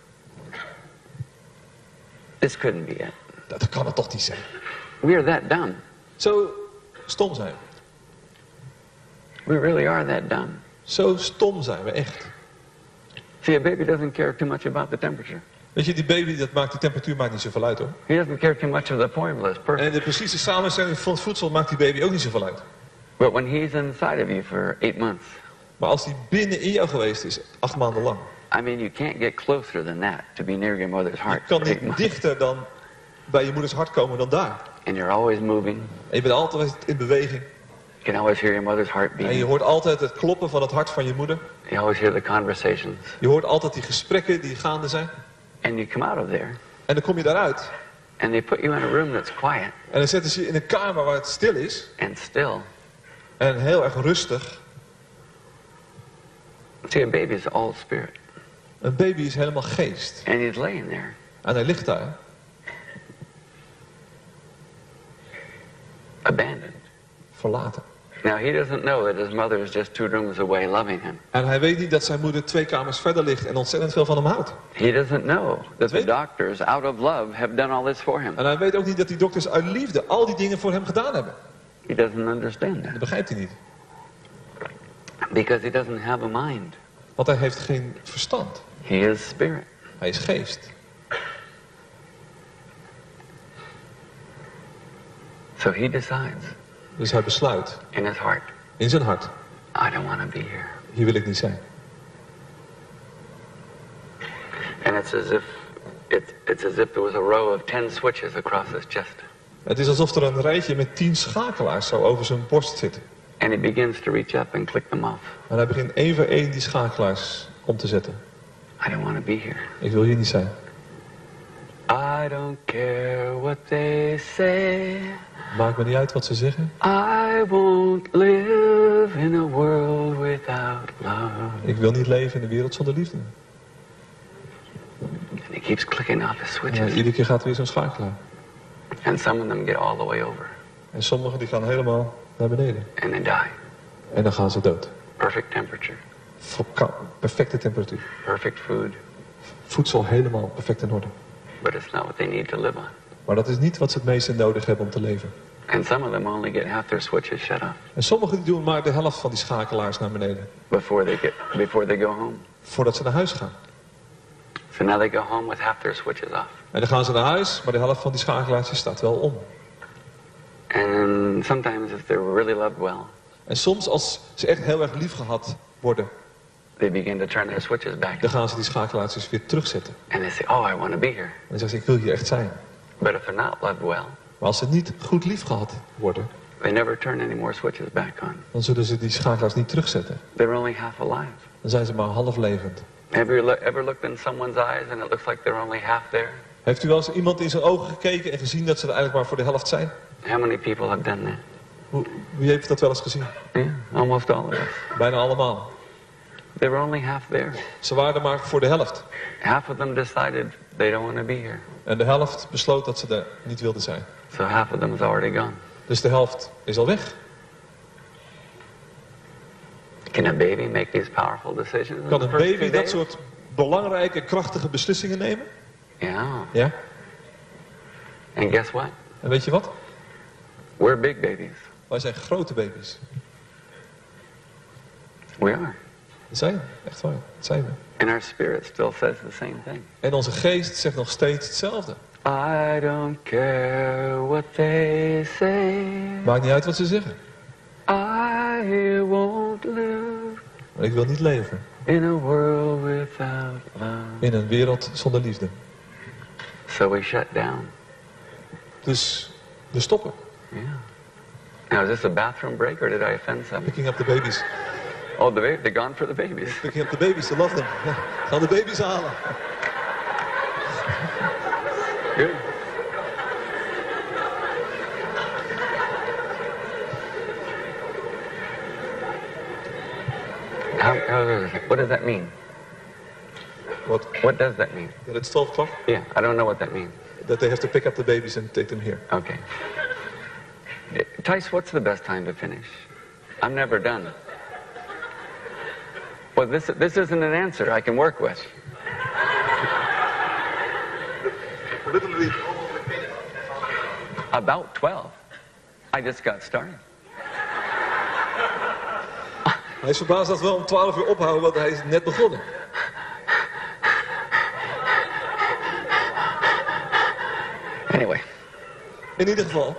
[SPEAKER 1] this couldn't be it.
[SPEAKER 2] dat kan het toch niet zijn.
[SPEAKER 1] We are that dumb.
[SPEAKER 2] Zo stom zijn we.
[SPEAKER 1] We really are that dumb.
[SPEAKER 2] Zo stom zijn we echt.
[SPEAKER 1] See, a baby doesn't care too much about the temperature.
[SPEAKER 2] Weet je, die baby, die temperatuur maakt niet zoveel uit hoor.
[SPEAKER 1] He doesn't care too much of the formula. It's perfect.
[SPEAKER 2] En de precieze samenstelling van het voedsel maakt die baby ook niet zoveel uit.
[SPEAKER 1] But when he's inside of you for 8 months,
[SPEAKER 2] Maar als die binnen in jou geweest is, 8 maanden lang.
[SPEAKER 1] I mean, you can't get closer than that to be near your mother's
[SPEAKER 2] Je
[SPEAKER 1] heart.
[SPEAKER 2] kan
[SPEAKER 1] 8
[SPEAKER 2] niet
[SPEAKER 1] months.
[SPEAKER 2] dichter dan bij je moeders hart komen dan daar.
[SPEAKER 1] And you're always moving.
[SPEAKER 2] En je bent altijd in beweging.
[SPEAKER 1] You can always hear your mother's heart
[SPEAKER 2] En je
[SPEAKER 1] beating.
[SPEAKER 2] hoort altijd het kloppen van het hart van je moeder.
[SPEAKER 1] You always hear the conversations.
[SPEAKER 2] Je hoort altijd die gesprekken die gaande zijn.
[SPEAKER 1] And you come out of there,
[SPEAKER 2] En dan kom je daaruit.
[SPEAKER 1] and they put you in a room that's quiet
[SPEAKER 2] En dan zetten ze je in een kamer waar het stil is.
[SPEAKER 1] and still.
[SPEAKER 2] En heel erg rustig.
[SPEAKER 1] See, a baby is all spirit.
[SPEAKER 2] Een baby is helemaal geest.
[SPEAKER 1] And he's laying there.
[SPEAKER 2] En hij ligt daar.
[SPEAKER 1] Abandoned.
[SPEAKER 2] Verlaten.
[SPEAKER 1] Now, he doesn't know that his mother is just 2 rooms away loving him.
[SPEAKER 2] En hij weet niet dat zijn moeder 2 kamers verder ligt en ontzettend veel van hem houdt.
[SPEAKER 1] He doesn't know that the
[SPEAKER 2] Weet-
[SPEAKER 1] doctors, out of love, have done all this for him.
[SPEAKER 2] En hij weet ook niet dat die dokters uit liefde al die dingen voor hem gedaan hebben.
[SPEAKER 1] He doesn't understand that
[SPEAKER 2] Dat begrijpt hij niet.
[SPEAKER 1] because he doesn't have a mind.
[SPEAKER 2] Want hij heeft geen verstand.
[SPEAKER 1] He is spirit.
[SPEAKER 2] Hij is geest.
[SPEAKER 1] So he decides
[SPEAKER 2] Dus hij besluit
[SPEAKER 1] in his heart,
[SPEAKER 2] in zijn hart.
[SPEAKER 1] I don't want to be here.
[SPEAKER 2] Hier wil ik niet zijn.
[SPEAKER 1] And it's as if there was a row of 10 switches across his chest.
[SPEAKER 2] Het is alsof er een rijtje met 10 schakelaars zo over zijn borst zitten.
[SPEAKER 1] And he begins to reach up and click them off.
[SPEAKER 2] En hij begint één voor één die schakelaars om te zetten.
[SPEAKER 1] I don't want to be here.
[SPEAKER 2] Ik wil hier niet zijn.
[SPEAKER 1] I don't care what they say.
[SPEAKER 2] Maakt me niet uit wat ze zeggen.
[SPEAKER 1] I won't live in a world without love.
[SPEAKER 2] Ik wil niet leven in een wereld zonder liefde.
[SPEAKER 1] And he keeps clicking off his
[SPEAKER 2] Ja,
[SPEAKER 1] switches.
[SPEAKER 2] iedere keer gaat er weer zo'n schakelaar.
[SPEAKER 1] And some of them get all the way over.
[SPEAKER 2] En sommigen die gaan helemaal naar beneden.
[SPEAKER 1] And they die.
[SPEAKER 2] En dan gaan ze dood.
[SPEAKER 1] Perfect temperature.
[SPEAKER 2] Perfecte temperatuur.
[SPEAKER 1] Perfect food.
[SPEAKER 2] Voedsel helemaal perfect in orde.
[SPEAKER 1] But it's not what they need to live on.
[SPEAKER 2] Maar dat is niet wat ze het meeste nodig hebben om te leven.
[SPEAKER 1] And some of them only get half their switches shut off
[SPEAKER 2] En sommigen die doen maar de helft van die schakelaars naar beneden.
[SPEAKER 1] before they go home.
[SPEAKER 2] Voordat ze naar huis gaan.
[SPEAKER 1] So now they go home with half their switches off.
[SPEAKER 2] En dan gaan ze naar huis, maar de helft van die schakelaars staat wel om.
[SPEAKER 1] And sometimes if they're really loved well,
[SPEAKER 2] En soms als ze echt heel erg lief gehad worden,
[SPEAKER 1] they begin to turn their switches back.
[SPEAKER 2] dan gaan ze die schakelaars weer terugzetten.
[SPEAKER 1] And they say, oh, I want to be here.
[SPEAKER 2] En dan zeggen ze, ik wil hier echt zijn.
[SPEAKER 1] But if they're not loved well,
[SPEAKER 2] Maar als ze niet goed lief gehad worden,
[SPEAKER 1] they never turn any more switches back on.
[SPEAKER 2] dan zullen ze die schakelaars niet terugzetten.
[SPEAKER 1] They're only half alive.
[SPEAKER 2] Dan zijn ze maar half levend.
[SPEAKER 1] Have you ever looked in someone's eyes and it looks like they're only half there?
[SPEAKER 2] Heeft u wel eens iemand in zijn ogen gekeken en gezien dat ze er eigenlijk maar voor de helft zijn?
[SPEAKER 1] How many people have done that?
[SPEAKER 2] Wie heeft dat wel eens gezien?
[SPEAKER 1] Yeah, almost all of us.
[SPEAKER 2] Bijna allemaal.
[SPEAKER 1] They were only half there.
[SPEAKER 2] Ze waren er maar voor de helft.
[SPEAKER 1] Half of them decided they don't want to be here.
[SPEAKER 2] En de helft besloot dat ze er niet wilden zijn.
[SPEAKER 1] So half of them is already gone.
[SPEAKER 2] Dus de helft is al weg.
[SPEAKER 1] Can a baby make these powerful decisions? in
[SPEAKER 2] Kan
[SPEAKER 1] the
[SPEAKER 2] een
[SPEAKER 1] first
[SPEAKER 2] baby
[SPEAKER 1] few
[SPEAKER 2] dat
[SPEAKER 1] days?
[SPEAKER 2] soort belangrijke, krachtige beslissingen nemen?
[SPEAKER 1] Yeah.
[SPEAKER 2] Ja.
[SPEAKER 1] And guess what?
[SPEAKER 2] En weet je wat?
[SPEAKER 1] We're big babies.
[SPEAKER 2] Wij zijn grote baby's.
[SPEAKER 1] We are.
[SPEAKER 2] Dat zijn we. Echt waar. Dat zijn we.
[SPEAKER 1] And our spirit still says the same thing.
[SPEAKER 2] En onze geest zegt nog steeds hetzelfde.
[SPEAKER 1] I don't care what they say.
[SPEAKER 2] Maakt niet uit wat ze zeggen.
[SPEAKER 1] I won't live
[SPEAKER 2] Maar ik wil niet leven
[SPEAKER 1] in a world without love.
[SPEAKER 2] in een wereld zonder liefde.
[SPEAKER 1] So we shut down.
[SPEAKER 2] Dus we stoppen.
[SPEAKER 1] Yeah. Now, is this a bathroom break or did I offend somebody?
[SPEAKER 2] Picking up the babies.
[SPEAKER 1] Oh, they're gone for the babies.
[SPEAKER 2] Picking up the babies, they love them. Ja, gaan de baby's halen.
[SPEAKER 1] Good. What does that mean?
[SPEAKER 2] What?
[SPEAKER 1] What does that mean?
[SPEAKER 2] That it's 12 o'clock?
[SPEAKER 1] Yeah, I don't know what that means.
[SPEAKER 2] That they have to pick up the babies and take them here.
[SPEAKER 1] Okay. Tice, what's the best time to finish? I'm never done. Well, this isn't an answer I can work with.
[SPEAKER 2] Literally.
[SPEAKER 1] About 12. I just got started.
[SPEAKER 2] Hij is verbaasd dat we om 12 uur ophouden, want hij is net begonnen.
[SPEAKER 1] Anyway.
[SPEAKER 2] In ieder geval.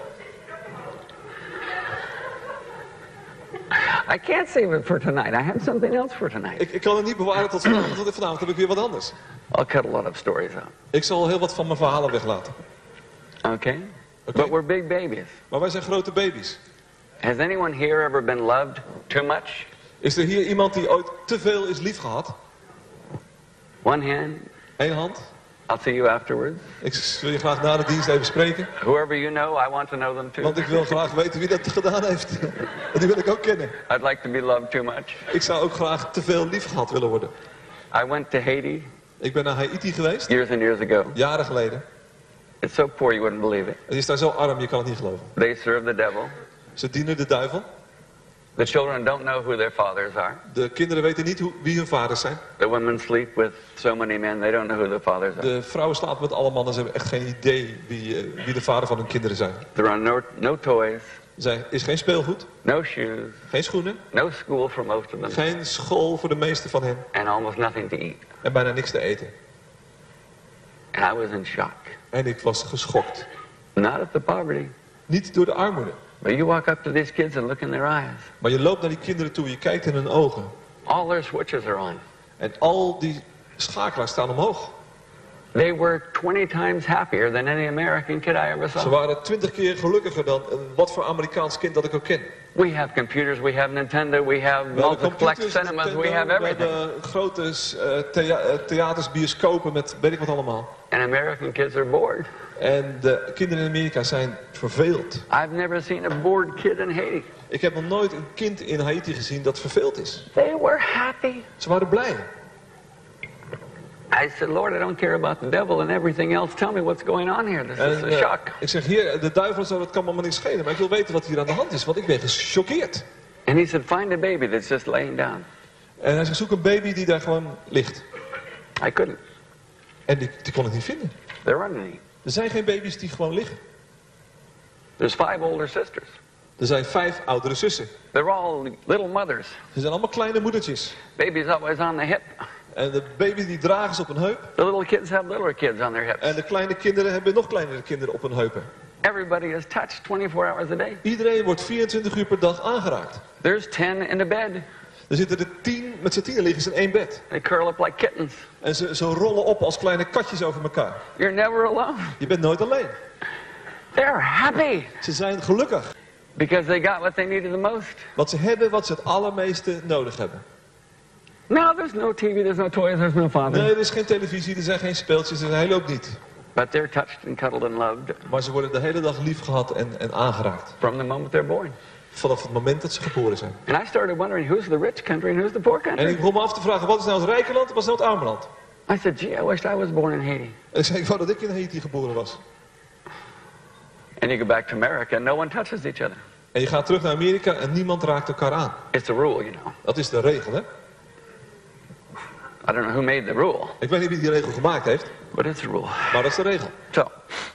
[SPEAKER 1] I can't save it for tonight. I have something else for tonight.
[SPEAKER 2] Ik kan het niet bewaren tot vanavond, want vanavond heb ik weer wat anders.
[SPEAKER 1] I'll cut a lot of stories out.
[SPEAKER 2] Ik zal heel wat van mijn verhalen weglaten.
[SPEAKER 1] Okay? But we're big babies.
[SPEAKER 2] Maar wij zijn grote baby's.
[SPEAKER 1] Has anyone here ever been loved too much?
[SPEAKER 2] Is er hier iemand die ooit te veel is liefgehad?
[SPEAKER 1] One hand.
[SPEAKER 2] Eén hand.
[SPEAKER 1] I'll see you afterwards.
[SPEAKER 2] Ik wil je graag na de dienst even spreken.
[SPEAKER 1] Whoever you know, I want to know them too.
[SPEAKER 2] Want ik wil graag weten wie dat gedaan heeft. En die wil ik ook kennen.
[SPEAKER 1] I'd like to be loved too much.
[SPEAKER 2] Ik zou ook graag te veel liefgehad willen worden.
[SPEAKER 1] I went to Haiti
[SPEAKER 2] Ik ben naar Haiti geweest.
[SPEAKER 1] years and years ago.
[SPEAKER 2] Jaren geleden.
[SPEAKER 1] It's so poor you wouldn't believe it.
[SPEAKER 2] Het is daar zo arm, je kan het niet geloven.
[SPEAKER 1] They serve the devil.
[SPEAKER 2] Ze dienen de duivel.
[SPEAKER 1] The children don't know who their fathers are.
[SPEAKER 2] De kinderen weten niet wie hun vaders zijn.
[SPEAKER 1] The women sleep with so many men, they don't know who their fathers are.
[SPEAKER 2] De vrouwen slapen met alle mannen, ze hebben echt geen idee wie de vader van hun kinderen zijn.
[SPEAKER 1] There are no toys,
[SPEAKER 2] Er is geen speelgoed,
[SPEAKER 1] no shoes,
[SPEAKER 2] geen schoenen,
[SPEAKER 1] no school for most of them,
[SPEAKER 2] geen school voor de meeste van hen
[SPEAKER 1] and almost nothing to eat.
[SPEAKER 2] en bijna niks te eten.
[SPEAKER 1] And I was in shock.
[SPEAKER 2] En ik was geschokt.
[SPEAKER 1] Not at the poverty,
[SPEAKER 2] Niet door de armoede,
[SPEAKER 1] but you walk up to these kids and look in their eyes.
[SPEAKER 2] maar je loopt naar die kinderen toe, je kijkt in hun ogen.
[SPEAKER 1] All their switches are on.
[SPEAKER 2] En al die schakelaars staan omhoog.
[SPEAKER 1] They were 20 times happier than any American kid I ever
[SPEAKER 2] Ze
[SPEAKER 1] saw.
[SPEAKER 2] waren 20 keer gelukkiger dan wat voor Amerikaans kind dat ik ook ken.
[SPEAKER 1] We have computers, we have Nintendo, we have
[SPEAKER 2] We hebben
[SPEAKER 1] multiplex
[SPEAKER 2] computers,
[SPEAKER 1] cinemas, we
[SPEAKER 2] Nintendo,
[SPEAKER 1] have
[SPEAKER 2] we
[SPEAKER 1] everything.
[SPEAKER 2] hebben grote theaters, bioscopen met weet ik wat allemaal.
[SPEAKER 1] And American kids are bored.
[SPEAKER 2] En de kinderen in Amerika zijn verveeld.
[SPEAKER 1] I've never seen a bored kid in Haiti.
[SPEAKER 2] Ik heb nog nooit een kind in Haiti gezien dat verveeld is.
[SPEAKER 1] They were happy.
[SPEAKER 2] Ze waren blij.
[SPEAKER 1] I said, Lord, I don't care about the devil and everything else. Tell me what's going on here. This is a shock.
[SPEAKER 2] Ik zeg, Heer, de duivel zo, dat kan me maar niet schelen. Maar ik wil weten wat hier aan de hand is, want ik ben gechoqueerd.
[SPEAKER 1] And he said, find a baby that's just laying down.
[SPEAKER 2] En hij zegt, zoek een baby die daar gewoon ligt.
[SPEAKER 1] I couldn't.
[SPEAKER 2] En die kon ik niet vinden.
[SPEAKER 1] There aren't any.
[SPEAKER 2] Er zijn geen baby's die gewoon liggen.
[SPEAKER 1] There's 5 older sisters.
[SPEAKER 2] Er zijn 5 oudere zussen.
[SPEAKER 1] They're all little mothers.
[SPEAKER 2] Ze zijn allemaal kleine moedertjes.
[SPEAKER 1] Baby's always on the hip.
[SPEAKER 2] En de baby die dragen ze op een heup.
[SPEAKER 1] The little kids have littler kids on their hips.
[SPEAKER 2] En de kleine kinderen hebben nog kleinere kinderen op hun heupen.
[SPEAKER 1] Everybody is touched 24 hours a day.
[SPEAKER 2] Iedereen wordt 24 uur per dag aangeraakt.
[SPEAKER 1] There's 10 in the bed.
[SPEAKER 2] Er zitten er 10, met z'n 10 liggen ze in één bed.
[SPEAKER 1] They curl up like kittens.
[SPEAKER 2] En ze rollen op als kleine katjes over elkaar.
[SPEAKER 1] You're never alone.
[SPEAKER 2] Je bent nooit alleen.
[SPEAKER 1] They're happy.
[SPEAKER 2] Ze zijn gelukkig.
[SPEAKER 1] Because they got what they needed the most.
[SPEAKER 2] Want ze hebben wat ze het allermeeste nodig hebben.
[SPEAKER 1] No, there's no TV, there's no toys, there's no father.
[SPEAKER 2] Nee, er is geen televisie, er zijn geen speeltjes, er is een hele hoop niet.
[SPEAKER 1] But they're touched and cuddled and loved.
[SPEAKER 2] Maar ze worden de hele dag lief gehad en aangeraakt.
[SPEAKER 1] From the moment they're born.
[SPEAKER 2] Vanaf het moment dat ze geboren zijn.
[SPEAKER 1] And I started wondering who's the rich country and who's the poor
[SPEAKER 2] En ik
[SPEAKER 1] country.
[SPEAKER 2] begon me af te vragen, wat is nou het rijke land en wat is nou het arme land?
[SPEAKER 1] I said, gee, I wished I was born in Haiti.
[SPEAKER 2] En ik zei, ik wou dat ik in Haiti geboren was.
[SPEAKER 1] And you go back to America and no one touches each other.
[SPEAKER 2] En je gaat terug naar Amerika en niemand raakt elkaar aan.
[SPEAKER 1] It's the rule, you know.
[SPEAKER 2] Dat is de regel, hè?
[SPEAKER 1] I don't know who made the rule,
[SPEAKER 2] Ik weet niet wie die regel gemaakt heeft,
[SPEAKER 1] but it's the rule.
[SPEAKER 2] maar dat is de regel.
[SPEAKER 1] So,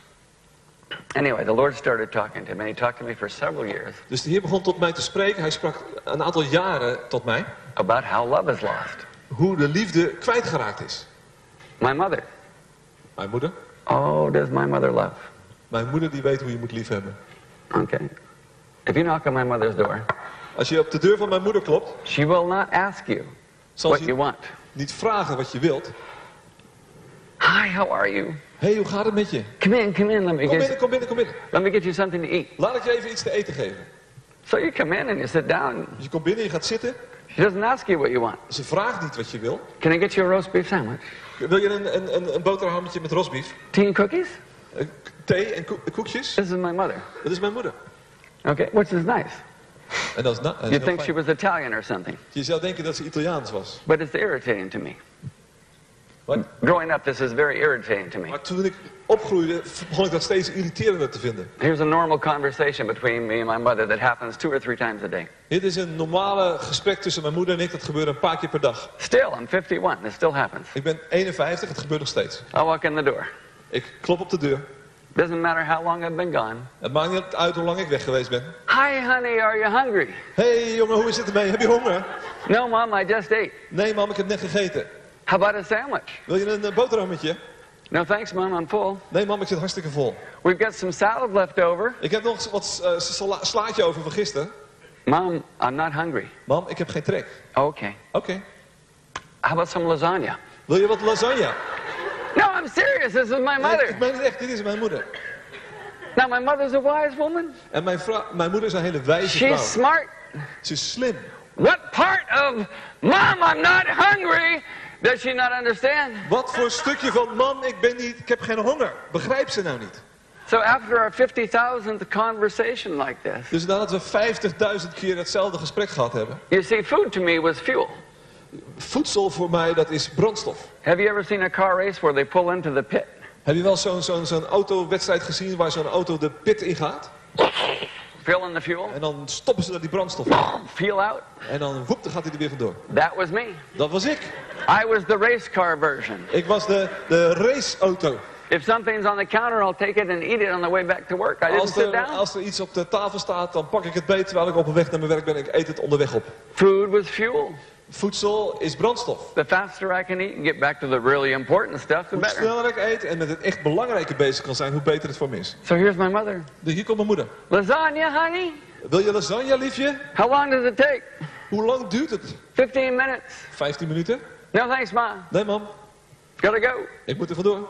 [SPEAKER 1] anyway, the Lord started talking to me, and he talked to me for several years
[SPEAKER 2] Dus de Heer begon tot mij te spreken. Hij sprak een aantal jaren tot mij.
[SPEAKER 1] about how love is lost.
[SPEAKER 2] Hoe de liefde kwijtgeraakt is.
[SPEAKER 1] My mother.
[SPEAKER 2] Mijn moeder.
[SPEAKER 1] Oh, does my mother love?
[SPEAKER 2] Mijn moeder die weet hoe je moet liefhebben.
[SPEAKER 1] Okay. If you knock on my mother's door,
[SPEAKER 2] Als je op de deur van mijn moeder klopt,
[SPEAKER 1] she will not ask you
[SPEAKER 2] zal
[SPEAKER 1] what
[SPEAKER 2] ze
[SPEAKER 1] you want.
[SPEAKER 2] niet vragen wat je wilt.
[SPEAKER 1] Hi, how are you?
[SPEAKER 2] Hé, hoe gaat het met je?
[SPEAKER 1] Come in, come in.
[SPEAKER 2] Kom binnen, kom binnen, kom binnen.
[SPEAKER 1] Let me get you something to eat.
[SPEAKER 2] Laat ik je even iets te eten geven.
[SPEAKER 1] So you come in and you sit down.
[SPEAKER 2] Dus je komt binnen, je gaat zitten.
[SPEAKER 1] She doesn't ask you what you want.
[SPEAKER 2] Ze vraagt niet wat je wil.
[SPEAKER 1] Can I get you a roast beef sandwich?
[SPEAKER 2] Wil je een boterhammetje met rosbief?
[SPEAKER 1] Tea and cookies?
[SPEAKER 2] Thee en koekjes?
[SPEAKER 1] This is my mother.
[SPEAKER 2] Dat is mijn moeder.
[SPEAKER 1] Okay, which is nice.
[SPEAKER 2] En dat is, dat is
[SPEAKER 1] You'd
[SPEAKER 2] heel
[SPEAKER 1] think she
[SPEAKER 2] fijn.
[SPEAKER 1] was Italian or something.
[SPEAKER 2] Je zou denken dat ze Italiaans was.
[SPEAKER 1] But it's irritating to me.
[SPEAKER 2] Wat?
[SPEAKER 1] Growing up, this is very irritating to me.
[SPEAKER 2] Maar toen ik opgroeide, begon ik dat steeds irriterender te vinden.
[SPEAKER 1] Here's a normal conversation between me and my mother that happens 2 or 3 times a day.
[SPEAKER 2] Dit is een normale gesprek tussen mijn moeder en ik. Dat gebeurt een paar keer per dag.
[SPEAKER 1] Still, I'm 51. It still happens.
[SPEAKER 2] Ik ben 51, het gebeurt nog steeds.
[SPEAKER 1] I walk in the door.
[SPEAKER 2] Ik klop op de deur.
[SPEAKER 1] Doesn't matter how long I've been gone.
[SPEAKER 2] Het maakt niet uit hoe lang ik weg geweest ben.
[SPEAKER 1] Hi, honey, are you hungry?
[SPEAKER 2] Hé jongen, hoe is het ermee? Heb je honger?
[SPEAKER 1] No, Mom, I just ate.
[SPEAKER 2] Nee mam, ik heb net gegeten.
[SPEAKER 1] How about a sandwich?
[SPEAKER 2] Wil je een boterhammetje?
[SPEAKER 1] No, thanks, Mom, I'm full.
[SPEAKER 2] Nee mam, ik zit hartstikke vol.
[SPEAKER 1] We've got some salad left over.
[SPEAKER 2] Ik heb nog wat slaatje over van gisteren.
[SPEAKER 1] Mom, I'm not hungry.
[SPEAKER 2] Mam, ik heb geen trek.
[SPEAKER 1] Okay.
[SPEAKER 2] Oké.
[SPEAKER 1] How about some lasagna?
[SPEAKER 2] Wil je wat lasagne?
[SPEAKER 1] No, I'm serious. This is my
[SPEAKER 2] Nee,
[SPEAKER 1] mother.
[SPEAKER 2] ik meen het echt, dit is mijn moeder.
[SPEAKER 1] Now, my mother's a wise woman.
[SPEAKER 2] En mijn moeder is een hele wijze
[SPEAKER 1] She's
[SPEAKER 2] vrouw.
[SPEAKER 1] smart.
[SPEAKER 2] Ze is slim.
[SPEAKER 1] What part of, Mom, I'm not hungry, does she not understand?
[SPEAKER 2] Wat voor stukje van mam, ik heb geen honger. Begrijpt ze nou niet?
[SPEAKER 1] So after our 50,000th conversation like this,
[SPEAKER 2] Dus nadat we 50.000 keer hetzelfde gesprek gehad hebben.
[SPEAKER 1] you see, food to me was fuel.
[SPEAKER 2] Voedsel voor mij, dat is brandstof.
[SPEAKER 1] Have you ever seen a car race where they pull into the pit?
[SPEAKER 2] Heb je wel zo'n autowedstrijd gezien waar zo'n auto de pit in gaat?
[SPEAKER 1] Fill in the fuel,
[SPEAKER 2] En dan stoppen ze er die brandstof in.
[SPEAKER 1] fuel out.
[SPEAKER 2] En dan woep, dan gaat hij er weer vandoor.
[SPEAKER 1] That was me.
[SPEAKER 2] Dat was ik.
[SPEAKER 1] I was the race car version.
[SPEAKER 2] Ik was de raceauto.
[SPEAKER 1] If something's on the counter, I'll take it and eat it on the way back to work. I didn't sit down.
[SPEAKER 2] Als er iets op de tafel staat, dan pak ik het beet terwijl ik op weg naar mijn werk ben. Ik eet het onderweg op.
[SPEAKER 1] Food was fuel.
[SPEAKER 2] Voedsel is brandstof.
[SPEAKER 1] The faster I can eat and get back to the really important stuff, the
[SPEAKER 2] Hoe
[SPEAKER 1] better.
[SPEAKER 2] sneller ik eet en met het echt belangrijke bezig kan zijn, hoe beter het voor me is.
[SPEAKER 1] So here's my mother.
[SPEAKER 2] Hier komt mijn moeder.
[SPEAKER 1] Lasagna, honey?
[SPEAKER 2] Wil je lasagne, liefje?
[SPEAKER 1] How long does it take?
[SPEAKER 2] Hoe lang duurt het?
[SPEAKER 1] 15 minutes.
[SPEAKER 2] 15 minuten?
[SPEAKER 1] No thanks, Mom.
[SPEAKER 2] Nee, mam.
[SPEAKER 1] Gotta go.
[SPEAKER 2] Ik moet er vandoor.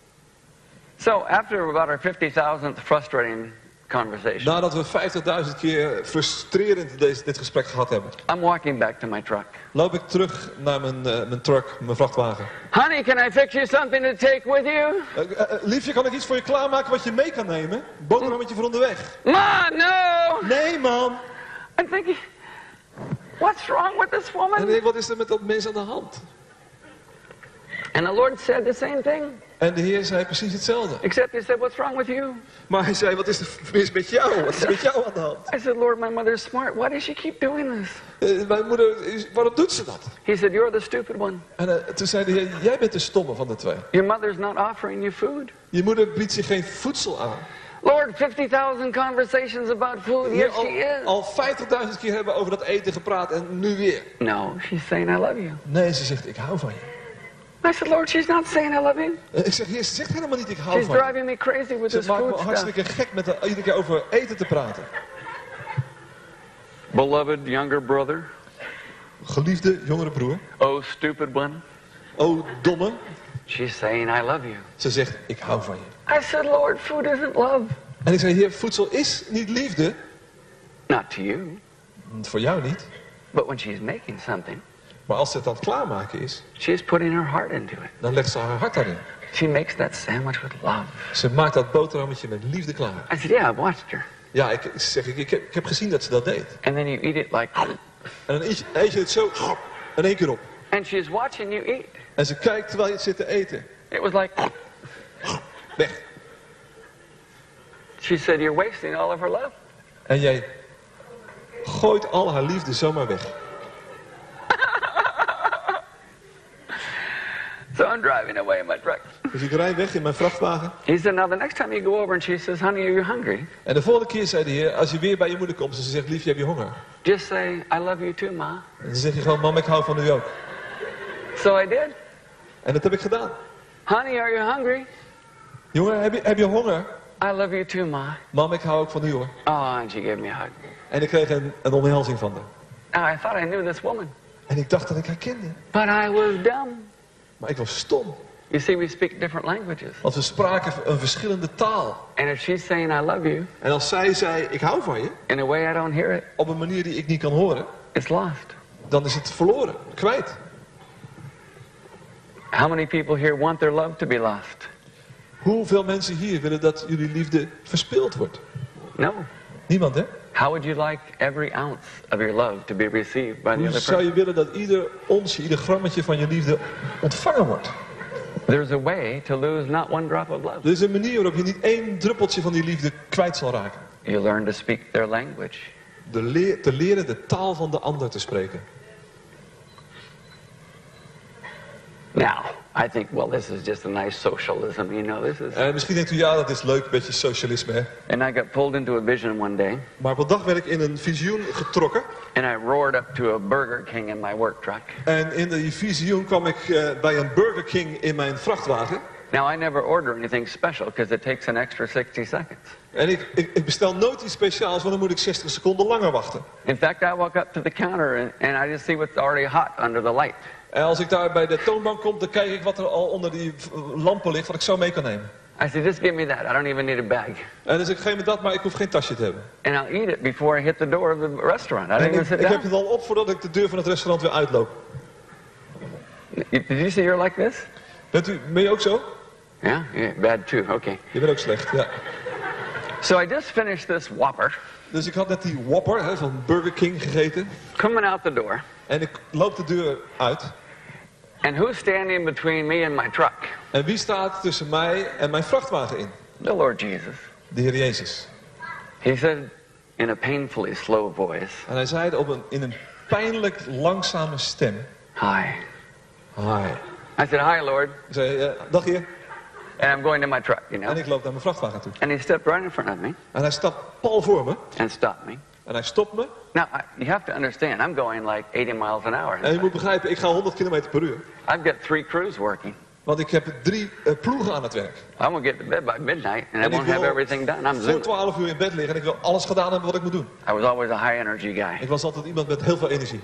[SPEAKER 1] So after about our 50,000th frustrating conversation,
[SPEAKER 2] Nadat we 50.000 keer frustrerend dit gesprek gehad hebben,
[SPEAKER 1] I'm walking back to my truck.
[SPEAKER 2] loop ik terug naar mijn truck, mijn vrachtwagen.
[SPEAKER 1] Honey, can I fix you something to take with you?
[SPEAKER 2] Liefje, kan ik iets voor je klaarmaken wat je mee kan nemen? Boterhammetje voor onderweg.
[SPEAKER 1] Mom, no!
[SPEAKER 2] Nee, man.
[SPEAKER 1] I'm thinking, what's wrong with this
[SPEAKER 2] En ik
[SPEAKER 1] woman?
[SPEAKER 2] denk, wat is er met dat mens aan de hand?
[SPEAKER 1] And the Lord said the same thing.
[SPEAKER 2] En de Heer zei precies hetzelfde.
[SPEAKER 1] Except he said, what's wrong with you?
[SPEAKER 2] Maar hij zei, wat is er mis met jou? Wat is er met jou aan de hand?
[SPEAKER 1] I said, Lord, my mother's smart. Why does she keep doing this?
[SPEAKER 2] Mijn moeder, waarom doet ze dat?
[SPEAKER 1] He said, you're the stupid one.
[SPEAKER 2] En toen zei de Heer, jij bent de stomme van de twee.
[SPEAKER 1] Your mother's not offering you food.
[SPEAKER 2] Je moeder biedt je geen voedsel aan.
[SPEAKER 1] Lord, 50,000 conversations about food. Yes, she is.
[SPEAKER 2] Al 50.000 keer hebben we over dat eten gepraat en nu weer.
[SPEAKER 1] No, she's saying I love you.
[SPEAKER 2] Nee, ze zegt, ik hou van je.
[SPEAKER 1] I said, Lord, she's not saying I love you.
[SPEAKER 2] Ik zeg, Heer, ze zegt helemaal niet, ik hou
[SPEAKER 1] She's
[SPEAKER 2] van je.
[SPEAKER 1] driving me crazy with
[SPEAKER 2] Ze
[SPEAKER 1] this
[SPEAKER 2] maakt me
[SPEAKER 1] food stuff.
[SPEAKER 2] hartstikke gek met iedere keer over eten te praten.
[SPEAKER 1] Beloved younger brother.
[SPEAKER 2] Geliefde jongere broer.
[SPEAKER 1] Oh, stupid one.
[SPEAKER 2] Oh, domme.
[SPEAKER 1] She's saying I love you.
[SPEAKER 2] Ze zegt, ik hou van je.
[SPEAKER 1] I said, Lord, food isn't love.
[SPEAKER 2] En ik zei, Heer, voedsel is niet liefde.
[SPEAKER 1] Not to you.
[SPEAKER 2] Voor jou niet.
[SPEAKER 1] But when she's making something,
[SPEAKER 2] Maar als ze het aan het klaarmaken is,
[SPEAKER 1] she's putting her heart into it.
[SPEAKER 2] dan legt ze haar hart daarin.
[SPEAKER 1] She makes that sandwich with love.
[SPEAKER 2] Ze maakt dat boterhammetje met liefde klaar.
[SPEAKER 1] I said, yeah, I've watched her.
[SPEAKER 2] Ja, ik heb gezien dat ze dat deed.
[SPEAKER 1] And then you eat it like...
[SPEAKER 2] En dan eet je het zo in één keer op.
[SPEAKER 1] And she's watching you eat.
[SPEAKER 2] En ze kijkt terwijl je het zit te eten.
[SPEAKER 1] It was like...
[SPEAKER 2] Weg.
[SPEAKER 1] She said, you're wasting all of her love.
[SPEAKER 2] En jij gooit al haar liefde zomaar weg.
[SPEAKER 1] So I'm driving away in my truck.
[SPEAKER 2] Dus ik rijd weg in mijn vrachtwagen.
[SPEAKER 1] He said, now the next time you go over and she says, honey, are you hungry?
[SPEAKER 2] En de volgende keer zei de Heer, als je weer bij je moeder komt en ze zegt, liefje, heb je honger?
[SPEAKER 1] Just say, I love you too, Ma.
[SPEAKER 2] En dan zeg je gewoon, mam, ik hou van u ook.
[SPEAKER 1] So I did.
[SPEAKER 2] En dat heb ik gedaan.
[SPEAKER 1] Honey, are you hungry?
[SPEAKER 2] Jongen, heb je honger?
[SPEAKER 1] I love you too, Ma.
[SPEAKER 2] Mam, ik hou ook van u hoor.
[SPEAKER 1] Oh, and she gave me a hug.
[SPEAKER 2] En ik kreeg een omhelzing van haar.
[SPEAKER 1] Now, I thought I knew this woman.
[SPEAKER 2] En ik dacht dat ik haar kende.
[SPEAKER 1] But I was dumb.
[SPEAKER 2] Maar ik was stom.
[SPEAKER 1] You see, we speak different languages.
[SPEAKER 2] Want we spraken een verschillende taal.
[SPEAKER 1] And if she's saying I love you,
[SPEAKER 2] En als zij zei, ik hou van je,
[SPEAKER 1] in a way I don't hear it,
[SPEAKER 2] op een manier die ik niet kan horen,
[SPEAKER 1] it's lost.
[SPEAKER 2] dan is het verloren, kwijt.
[SPEAKER 1] How many people here want their love to be lost?
[SPEAKER 2] Hoeveel mensen hier willen dat jullie liefde verspild wordt?
[SPEAKER 1] No.
[SPEAKER 2] Niemand, hè?
[SPEAKER 1] How would you like every ounce of your love to be received by the
[SPEAKER 2] Hoe
[SPEAKER 1] other
[SPEAKER 2] zou
[SPEAKER 1] person?
[SPEAKER 2] je willen dat ieder onsje, ieder grammetje van je liefde ontvangen wordt?
[SPEAKER 1] There's a way to lose not one drop of love.
[SPEAKER 2] Er is een manier waarop je niet één druppeltje van die liefde kwijt zal raken.
[SPEAKER 1] You learn to speak their language.
[SPEAKER 2] Te leren de taal van de ander te spreken.
[SPEAKER 1] Now, I think, well, this is just a nice socialism, you know, this is...
[SPEAKER 2] Misschien denkt u, ja, dat is leuk, een beetje socialisme, hè?
[SPEAKER 1] And I got pulled into a vision one day,
[SPEAKER 2] Maar op een dag werd ik in een visioen getrokken.
[SPEAKER 1] and I roared up to a Burger King in my work truck.
[SPEAKER 2] En in die visioen kwam ik bij een Burger King in mijn vrachtwagen.
[SPEAKER 1] Now, I never order anything special, because it takes an extra 60 seconds.
[SPEAKER 2] En ik bestel nooit iets speciaals, want dan moet ik 60 seconden langer wachten.
[SPEAKER 1] In fact, I walk up to the counter, and I just see what's already hot under the light.
[SPEAKER 2] En als ik daar bij de toonbank kom, dan kijk ik wat er al onder die lampen ligt, wat ik zo mee kan nemen.
[SPEAKER 1] I said, just give me that. I don't even need a bag.
[SPEAKER 2] En dan zeg ik, geef me dat, maar ik hoef geen tasje te hebben.
[SPEAKER 1] And I'll eat it before I hit the door of the restaurant. I don't
[SPEAKER 2] En
[SPEAKER 1] even sit
[SPEAKER 2] ik heb
[SPEAKER 1] down.
[SPEAKER 2] het al op voordat ik de deur van het restaurant weer uitloop.
[SPEAKER 1] Did you say you're like this?
[SPEAKER 2] Ben je ook zo?
[SPEAKER 1] Yeah? Yeah, bad too. Okay.
[SPEAKER 2] Je bent ook slecht, ja.
[SPEAKER 1] So I just finished this Whopper,
[SPEAKER 2] Dus ik had net die Whopper van Burger King gegeten.
[SPEAKER 1] coming out the door.
[SPEAKER 2] En ik loop de deur uit.
[SPEAKER 1] And who's standing between me and my truck?
[SPEAKER 2] En wie staat tussen mij en mijn vrachtwagen in?
[SPEAKER 1] The Lord Jesus.
[SPEAKER 2] De Heer Jezus.
[SPEAKER 1] He said in a painfully slow voice,
[SPEAKER 2] En hij zei in een pijnlijk langzame stem.
[SPEAKER 1] hi.
[SPEAKER 2] Hi.
[SPEAKER 1] I said, hi, Lord.
[SPEAKER 2] Ik zei, dag Heer.
[SPEAKER 1] And I'm going to my truck, you know.
[SPEAKER 2] En ik loop naar mijn vrachtwagen toe.
[SPEAKER 1] And he stepped right in front of me
[SPEAKER 2] En hij stapt pal voor me.
[SPEAKER 1] and stopped me.
[SPEAKER 2] En hij stopt me.
[SPEAKER 1] Now, you have to understand, I'm going like 80 miles an hour.
[SPEAKER 2] En je moet begrijpen, ik ga 100 km per uur.
[SPEAKER 1] I've got 3 crews working.
[SPEAKER 2] Want ik heb 3 ploegen aan het werk.
[SPEAKER 1] I'm going to get to bed by midnight and I
[SPEAKER 2] En ik
[SPEAKER 1] won't have
[SPEAKER 2] wil
[SPEAKER 1] everything done. I'm
[SPEAKER 2] voor
[SPEAKER 1] zooming.
[SPEAKER 2] 12 uur in bed liggen en ik wil alles gedaan hebben wat ik moet doen.
[SPEAKER 1] I was always a high energy guy.
[SPEAKER 2] Ik was altijd iemand met heel veel energie.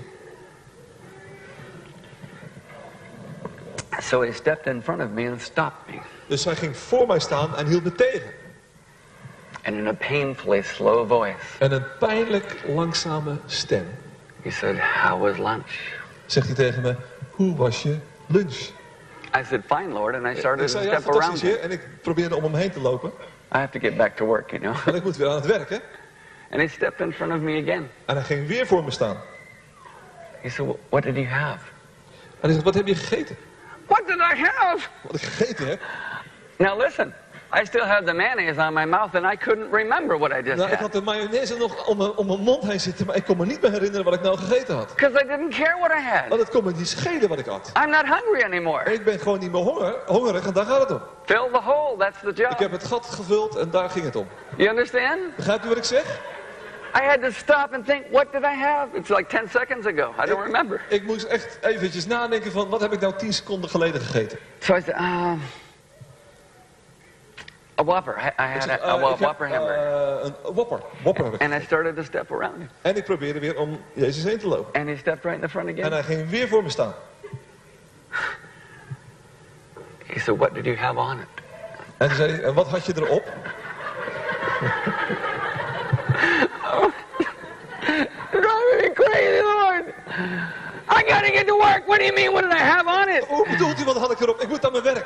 [SPEAKER 1] So he stepped in front of me and stopped me.
[SPEAKER 2] Dus hij ging voor mij staan en hield me tegen.
[SPEAKER 1] And in a painfully slow voice,
[SPEAKER 2] En een pijnlijk langzame stem.
[SPEAKER 1] he said, how was lunch?
[SPEAKER 2] Zegt hij tegen me, hoe was je lunch?
[SPEAKER 1] I said, fine, Lord. And I
[SPEAKER 2] Ik
[SPEAKER 1] started to
[SPEAKER 2] zei, ja,
[SPEAKER 1] step around
[SPEAKER 2] fantastisch
[SPEAKER 1] him.
[SPEAKER 2] Heer. En ik probeerde om hem heen te lopen.
[SPEAKER 1] I have to get back to work, you know.
[SPEAKER 2] Want ik moet weer aan het werk, hè.
[SPEAKER 1] And he stepped in front of me again.
[SPEAKER 2] En hij ging weer voor me staan.
[SPEAKER 1] He said, well, what did you have?
[SPEAKER 2] En hij zegt, wat heb je gegeten?
[SPEAKER 1] What did I have?
[SPEAKER 2] Wat ik gegeten heb.
[SPEAKER 1] Now listen, I still had the mayonnaise on my mouth and I couldn't remember what I just
[SPEAKER 2] Nou, ik had
[SPEAKER 1] had.
[SPEAKER 2] de mayonaise nog om mijn mond heen zitten, maar ik kon me niet meer herinneren wat ik nou gegeten had.
[SPEAKER 1] Because I didn't care what I had.
[SPEAKER 2] Want het kon me niet schelen wat ik had.
[SPEAKER 1] I'm not hungry anymore.
[SPEAKER 2] Ik ben gewoon niet meer hongerig en daar gaat het om.
[SPEAKER 1] Fill the hole, that's the
[SPEAKER 2] Ik
[SPEAKER 1] job.
[SPEAKER 2] heb het gat gevuld en daar ging het om.
[SPEAKER 1] You understand?
[SPEAKER 2] Begrijpt u wat ik zeg?
[SPEAKER 1] I had to stop and think, what did I have? It's like 10 seconds ago. I don't remember.
[SPEAKER 2] Ik moest echt eventjes nadenken van, wat heb ik nou 10 seconden geleden gegeten?
[SPEAKER 1] So I said, a Whopper. I had a Whopper hamburger.
[SPEAKER 2] Een Whopper heb ik.
[SPEAKER 1] And I started to step around him.
[SPEAKER 2] En ik probeerde weer om Jezus heen te lopen.
[SPEAKER 1] And he stepped right in the front
[SPEAKER 2] En
[SPEAKER 1] again.
[SPEAKER 2] hij ging weer voor me staan.
[SPEAKER 1] He said, what did you have on it?
[SPEAKER 2] En toen zei hij, en wat had je erop?
[SPEAKER 1] Driving me crazy, Lord. I gotta get to work. What do you mean, what did I have on it?
[SPEAKER 2] Hoe bedoelt u, wat had ik erop? Ik moet aan mijn werk.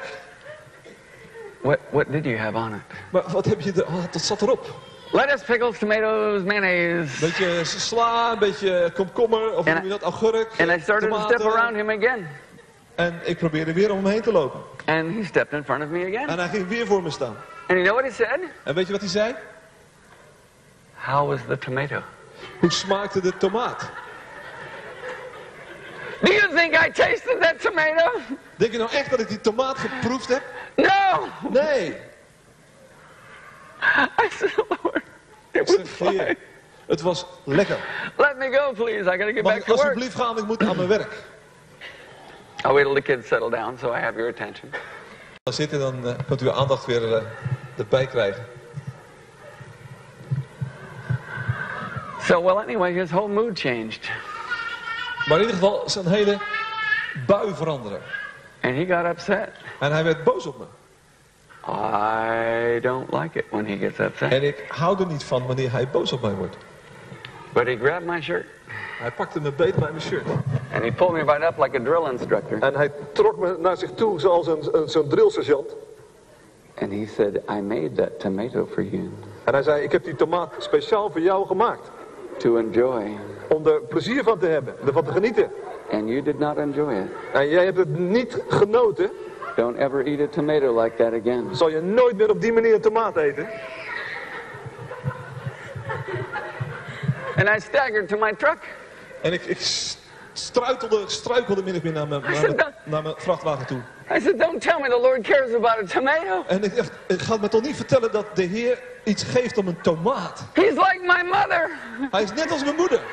[SPEAKER 1] What did you have on it?
[SPEAKER 2] Maar wat heb je er? Dat zat erop.
[SPEAKER 1] Lettuce, pickles, tomatoes, mayonnaise.
[SPEAKER 2] Beetje sla, een beetje komkommer, of hoe noem je dat, augurk,
[SPEAKER 1] And I started to step around
[SPEAKER 2] tomaten.
[SPEAKER 1] him again.
[SPEAKER 2] En ik probeerde weer om hem heen te lopen.
[SPEAKER 1] And he stepped in front of me again.
[SPEAKER 2] En hij ging weer voor me staan.
[SPEAKER 1] And you know what he said?
[SPEAKER 2] En weet je wat hij zei?
[SPEAKER 1] How was the tomato?
[SPEAKER 2] Hoe smaakte de tomaat?
[SPEAKER 1] Do you think I tasted that tomato?
[SPEAKER 2] Denk je nou echt dat ik die tomaat geproefd heb?
[SPEAKER 1] No.
[SPEAKER 2] Nee.
[SPEAKER 1] I said, Lord, it
[SPEAKER 2] Ik
[SPEAKER 1] was
[SPEAKER 2] zeg, Heer,
[SPEAKER 1] fine.
[SPEAKER 2] het was lekker.
[SPEAKER 1] Let me go, please. I gotta get
[SPEAKER 2] Mag
[SPEAKER 1] back
[SPEAKER 2] ik
[SPEAKER 1] to work.
[SPEAKER 2] alsjeblieft gaan, ik moet aan mijn werk.
[SPEAKER 1] I'll wait till the kids settle down so I have your attention.
[SPEAKER 2] Dan zitten, dan kunt u uw aandacht weer erbij krijgen.
[SPEAKER 1] So, well, anyway, his whole mood changed.
[SPEAKER 2] Maar in ieder geval zijn hele bui veranderen.
[SPEAKER 1] And he got upset.
[SPEAKER 2] En hij werd boos op me.
[SPEAKER 1] I don't like it when he gets upset.
[SPEAKER 2] En ik hou er niet van wanneer hij boos op mij wordt.
[SPEAKER 1] But he grabbed my shirt
[SPEAKER 2] Hij pakte me beet bij mijn shirt.
[SPEAKER 1] and he pulled me right up like a drill instructor.
[SPEAKER 2] En hij trok me naar zich toe zoals zo'n drillsergeant.
[SPEAKER 1] And he said, I made that tomato for you
[SPEAKER 2] En hij zei, ik heb die tomaat speciaal voor jou gemaakt.
[SPEAKER 1] to enjoy.
[SPEAKER 2] Om er plezier van te hebben, ervan te genieten.
[SPEAKER 1] And you did not enjoy it.
[SPEAKER 2] En jij hebt het niet genoten.
[SPEAKER 1] Don't ever eat a tomato like that again.
[SPEAKER 2] Zal je nooit meer op die manier een tomaat eten.
[SPEAKER 1] And I staggered to my truck.
[SPEAKER 2] En ik struikelde min of meer naar mijn vrachtwagen toe.
[SPEAKER 1] I said, don't tell me the Lord cares about a tomato.
[SPEAKER 2] En ik dacht, ik ga me toch niet vertellen dat de Heer iets geeft om een tomaat.
[SPEAKER 1] He's like my mother.
[SPEAKER 2] Hij is net als mijn moeder.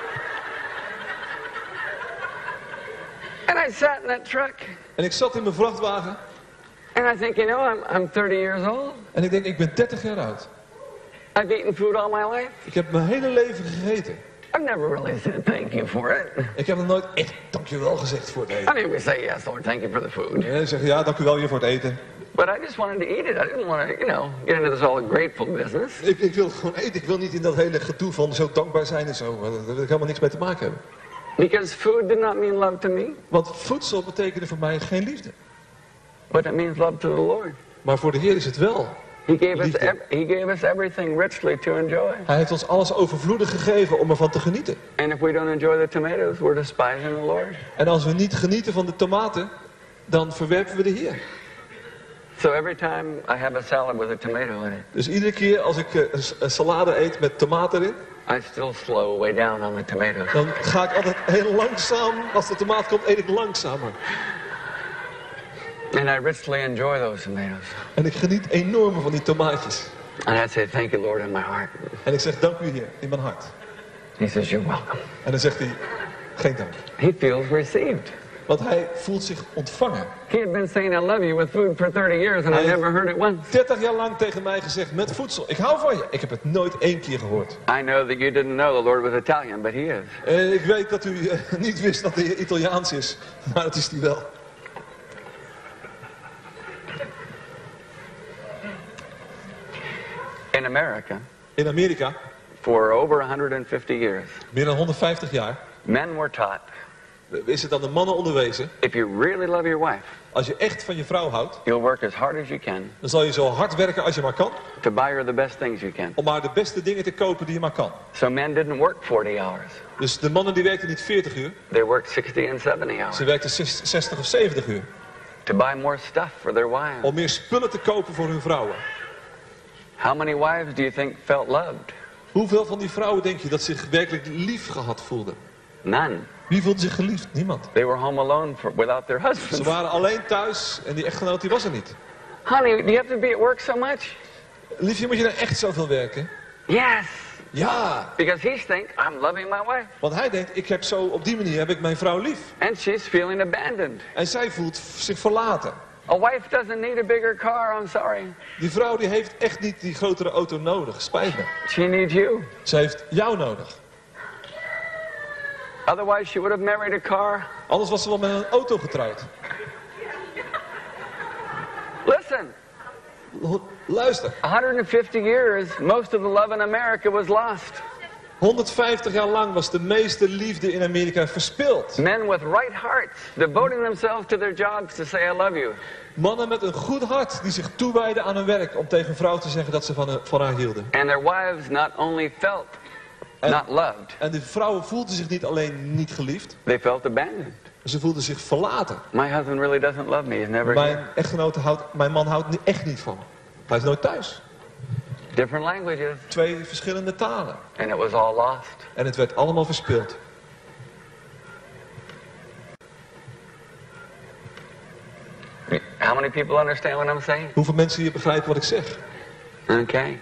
[SPEAKER 1] And I sat in that truck.
[SPEAKER 2] En ik zat in mijn vrachtwagen.
[SPEAKER 1] And I think, you know, I'm 30 years old.
[SPEAKER 2] En ik denk, ik ben 30 jaar oud.
[SPEAKER 1] I've eaten food all my life.
[SPEAKER 2] Ik heb mijn hele leven gegeten.
[SPEAKER 1] I've never really said thank you for it.
[SPEAKER 2] Ik heb nog nooit echt dankjewel gezegd voor het eten.
[SPEAKER 1] I mean, we say, yes, Lord, thank you for the food.
[SPEAKER 2] En hij zegt, ja, dank u wel weer voor het eten.
[SPEAKER 1] But I just wanted to eat it. I didn't want to, you know, get into this all grateful business.
[SPEAKER 2] Ik wil gewoon eten. Ik wil niet in dat hele gedoe van zo dankbaar zijn en zo. Daar wil ik helemaal niks mee te maken hebben.
[SPEAKER 1] Because food did not mean love to me,
[SPEAKER 2] Want voedsel betekende voor mij geen liefde.
[SPEAKER 1] but it means love to the Lord.
[SPEAKER 2] Maar voor de Heer is het wel.
[SPEAKER 1] He gave us,
[SPEAKER 2] Liefde.
[SPEAKER 1] he gave us everything richly to enjoy.
[SPEAKER 2] Hij heeft ons alles overvloedig gegeven om ervan te genieten.
[SPEAKER 1] And if we don't enjoy the tomatoes, we're despising the Lord.
[SPEAKER 2] En als we niet genieten van de tomaten, dan verwerpen we de Heer.
[SPEAKER 1] So every time I have a salad with a tomato in it,
[SPEAKER 2] Dus iedere keer als ik een salade eet met tomaten erin,
[SPEAKER 1] I still slow way down on the tomatoes.
[SPEAKER 2] dan ga ik altijd heel langzaam, als de tomaat komt, eet ik langzamer.
[SPEAKER 1] And I richly enjoy those tomatoes.
[SPEAKER 2] En ik geniet enorm van die tomaatjes.
[SPEAKER 1] And I say, thank you, Lord, in my heart.
[SPEAKER 2] En ik zeg, dank u Heer, in mijn hart.
[SPEAKER 1] He says, you're welcome.
[SPEAKER 2] En dan zegt hij, geen dank.
[SPEAKER 1] He feels received.
[SPEAKER 2] Want hij voelt zich ontvangen.
[SPEAKER 1] He had been saying, I love you with food for 30 years, and I never heard it once.
[SPEAKER 2] 30 jaar lang tegen mij gezegd, met voedsel, ik hou van je. Ik heb het nooit één keer gehoord.
[SPEAKER 1] I know that you didn't know the Lord was Italian, but he is.
[SPEAKER 2] Ik weet dat u niet wist dat hij Italiaans is, maar dat is hij wel.
[SPEAKER 1] In America,
[SPEAKER 2] In Amerika,
[SPEAKER 1] for over 150 years,
[SPEAKER 2] meer dan 150 jaar,
[SPEAKER 1] men were taught,
[SPEAKER 2] is het aan de mannen onderwezen.
[SPEAKER 1] if you really love your wife,
[SPEAKER 2] Als je echt van je vrouw houdt,
[SPEAKER 1] you'll work as hard as you can
[SPEAKER 2] dan zal je zo hard werken als je maar kan.
[SPEAKER 1] to buy her the best things you can.
[SPEAKER 2] Om maar de beste dingen te kopen die je maar kan.
[SPEAKER 1] So men didn't work 40 hours.
[SPEAKER 2] Dus de mannen die werkten niet 40 uur,
[SPEAKER 1] They worked 60 and 70 hours.
[SPEAKER 2] ze werkten 60 of 70 uur.
[SPEAKER 1] to buy more stuff for their wives.
[SPEAKER 2] om meer spullen te kopen voor hun vrouwen.
[SPEAKER 1] How many wives do you think felt loved?
[SPEAKER 2] Hoeveel van die vrouwen denk je dat zich werkelijk lief gehad voelden?
[SPEAKER 1] None.
[SPEAKER 2] Wie voelde zich geliefd? Niemand.
[SPEAKER 1] They were home alone without their
[SPEAKER 2] Ze
[SPEAKER 1] husbands.
[SPEAKER 2] waren alleen thuis en die echtgenoot die was er niet.
[SPEAKER 1] Honey, do you have to be at work so much?
[SPEAKER 2] Liefje, moet je nou echt zoveel werken?
[SPEAKER 1] Yes.
[SPEAKER 2] Ja,
[SPEAKER 1] Because he thinks, I'm loving my wife.
[SPEAKER 2] want hij denkt, op die manier heb ik mijn vrouw lief.
[SPEAKER 1] And she's feeling abandoned.
[SPEAKER 2] En zij voelt zich verlaten.
[SPEAKER 1] A wife doesn't need a bigger car, I'm sorry.
[SPEAKER 2] Die vrouw die heeft echt niet die grotere auto nodig, spijt me.
[SPEAKER 1] She needs you.
[SPEAKER 2] Ze heeft jou nodig.
[SPEAKER 1] Otherwise, she would have married a car.
[SPEAKER 2] Anders was ze wel met een auto getrouwd.
[SPEAKER 1] Listen,
[SPEAKER 2] Luister,
[SPEAKER 1] 150 years, most of the love in America was lost.
[SPEAKER 2] 150 jaar lang was de meeste liefde in Amerika verspild.
[SPEAKER 1] Men with right hearts, devoting themselves to their jobs to say I love you.
[SPEAKER 2] Mannen met een goed hart die zich toewijden aan hun werk om tegen een vrouw te zeggen dat ze van haar hielden.
[SPEAKER 1] And their wives not only felt not loved,
[SPEAKER 2] En de vrouwen voelden zich niet alleen niet geliefd,
[SPEAKER 1] they felt abandoned.
[SPEAKER 2] ze voelden zich verlaten.
[SPEAKER 1] My husband really doesn't love me. He's never
[SPEAKER 2] Mijn
[SPEAKER 1] here.
[SPEAKER 2] echtgenote mijn man houdt echt niet van me. Hij is nooit thuis.
[SPEAKER 1] Different languages.
[SPEAKER 2] 2 verschillende talen.
[SPEAKER 1] And it was all lost.
[SPEAKER 2] En het werd allemaal verspild.
[SPEAKER 1] How many people understand what I'm saying?
[SPEAKER 2] Hoeveel mensen hier begrijpen wat ik zeg?
[SPEAKER 1] Okay.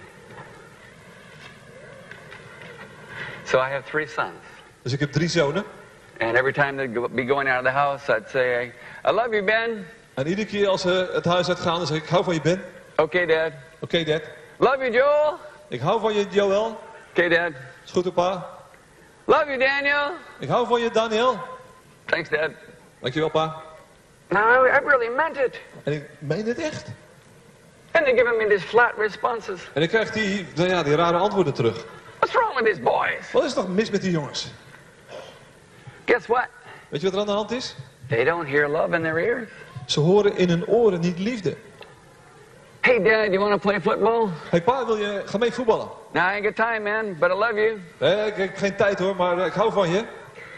[SPEAKER 1] So I have 3 sons.
[SPEAKER 2] Dus ik heb 3 zonen.
[SPEAKER 1] And every time they'd be going out of the house, I'd say, I love you, Ben.
[SPEAKER 2] En iedere keer als ze het huis uitgaan, dan zeg ik hou van je Ben.
[SPEAKER 1] Okay, Dad.
[SPEAKER 2] Oké, Dad.
[SPEAKER 1] Love you, Joel.
[SPEAKER 2] Ik hou van je Joël.
[SPEAKER 1] Okay, Dad.
[SPEAKER 2] Is goed, pa.
[SPEAKER 1] Love you, Daniel.
[SPEAKER 2] Ik hou van je Daniel.
[SPEAKER 1] Thanks, Dad.
[SPEAKER 2] Dankjewel, pa.
[SPEAKER 1] No, I really meant it.
[SPEAKER 2] En ik meen het echt.
[SPEAKER 1] And they're giving me these flat responses.
[SPEAKER 2] En ik krijg die rare antwoorden terug.
[SPEAKER 1] What's wrong with these boys?
[SPEAKER 2] Wat is er toch mis met die jongens?
[SPEAKER 1] Guess what?
[SPEAKER 2] Weet je wat er aan de hand is?
[SPEAKER 1] They don't hear love in their ears.
[SPEAKER 2] Ze horen in hun oren niet liefde.
[SPEAKER 1] Hey, Dad, you want to play football?
[SPEAKER 2] Hey pa, ga mee voetballen?
[SPEAKER 1] No, I ain't got time, man, but I love you.
[SPEAKER 2] Ik heb geen tijd hoor, maar ik hou van je.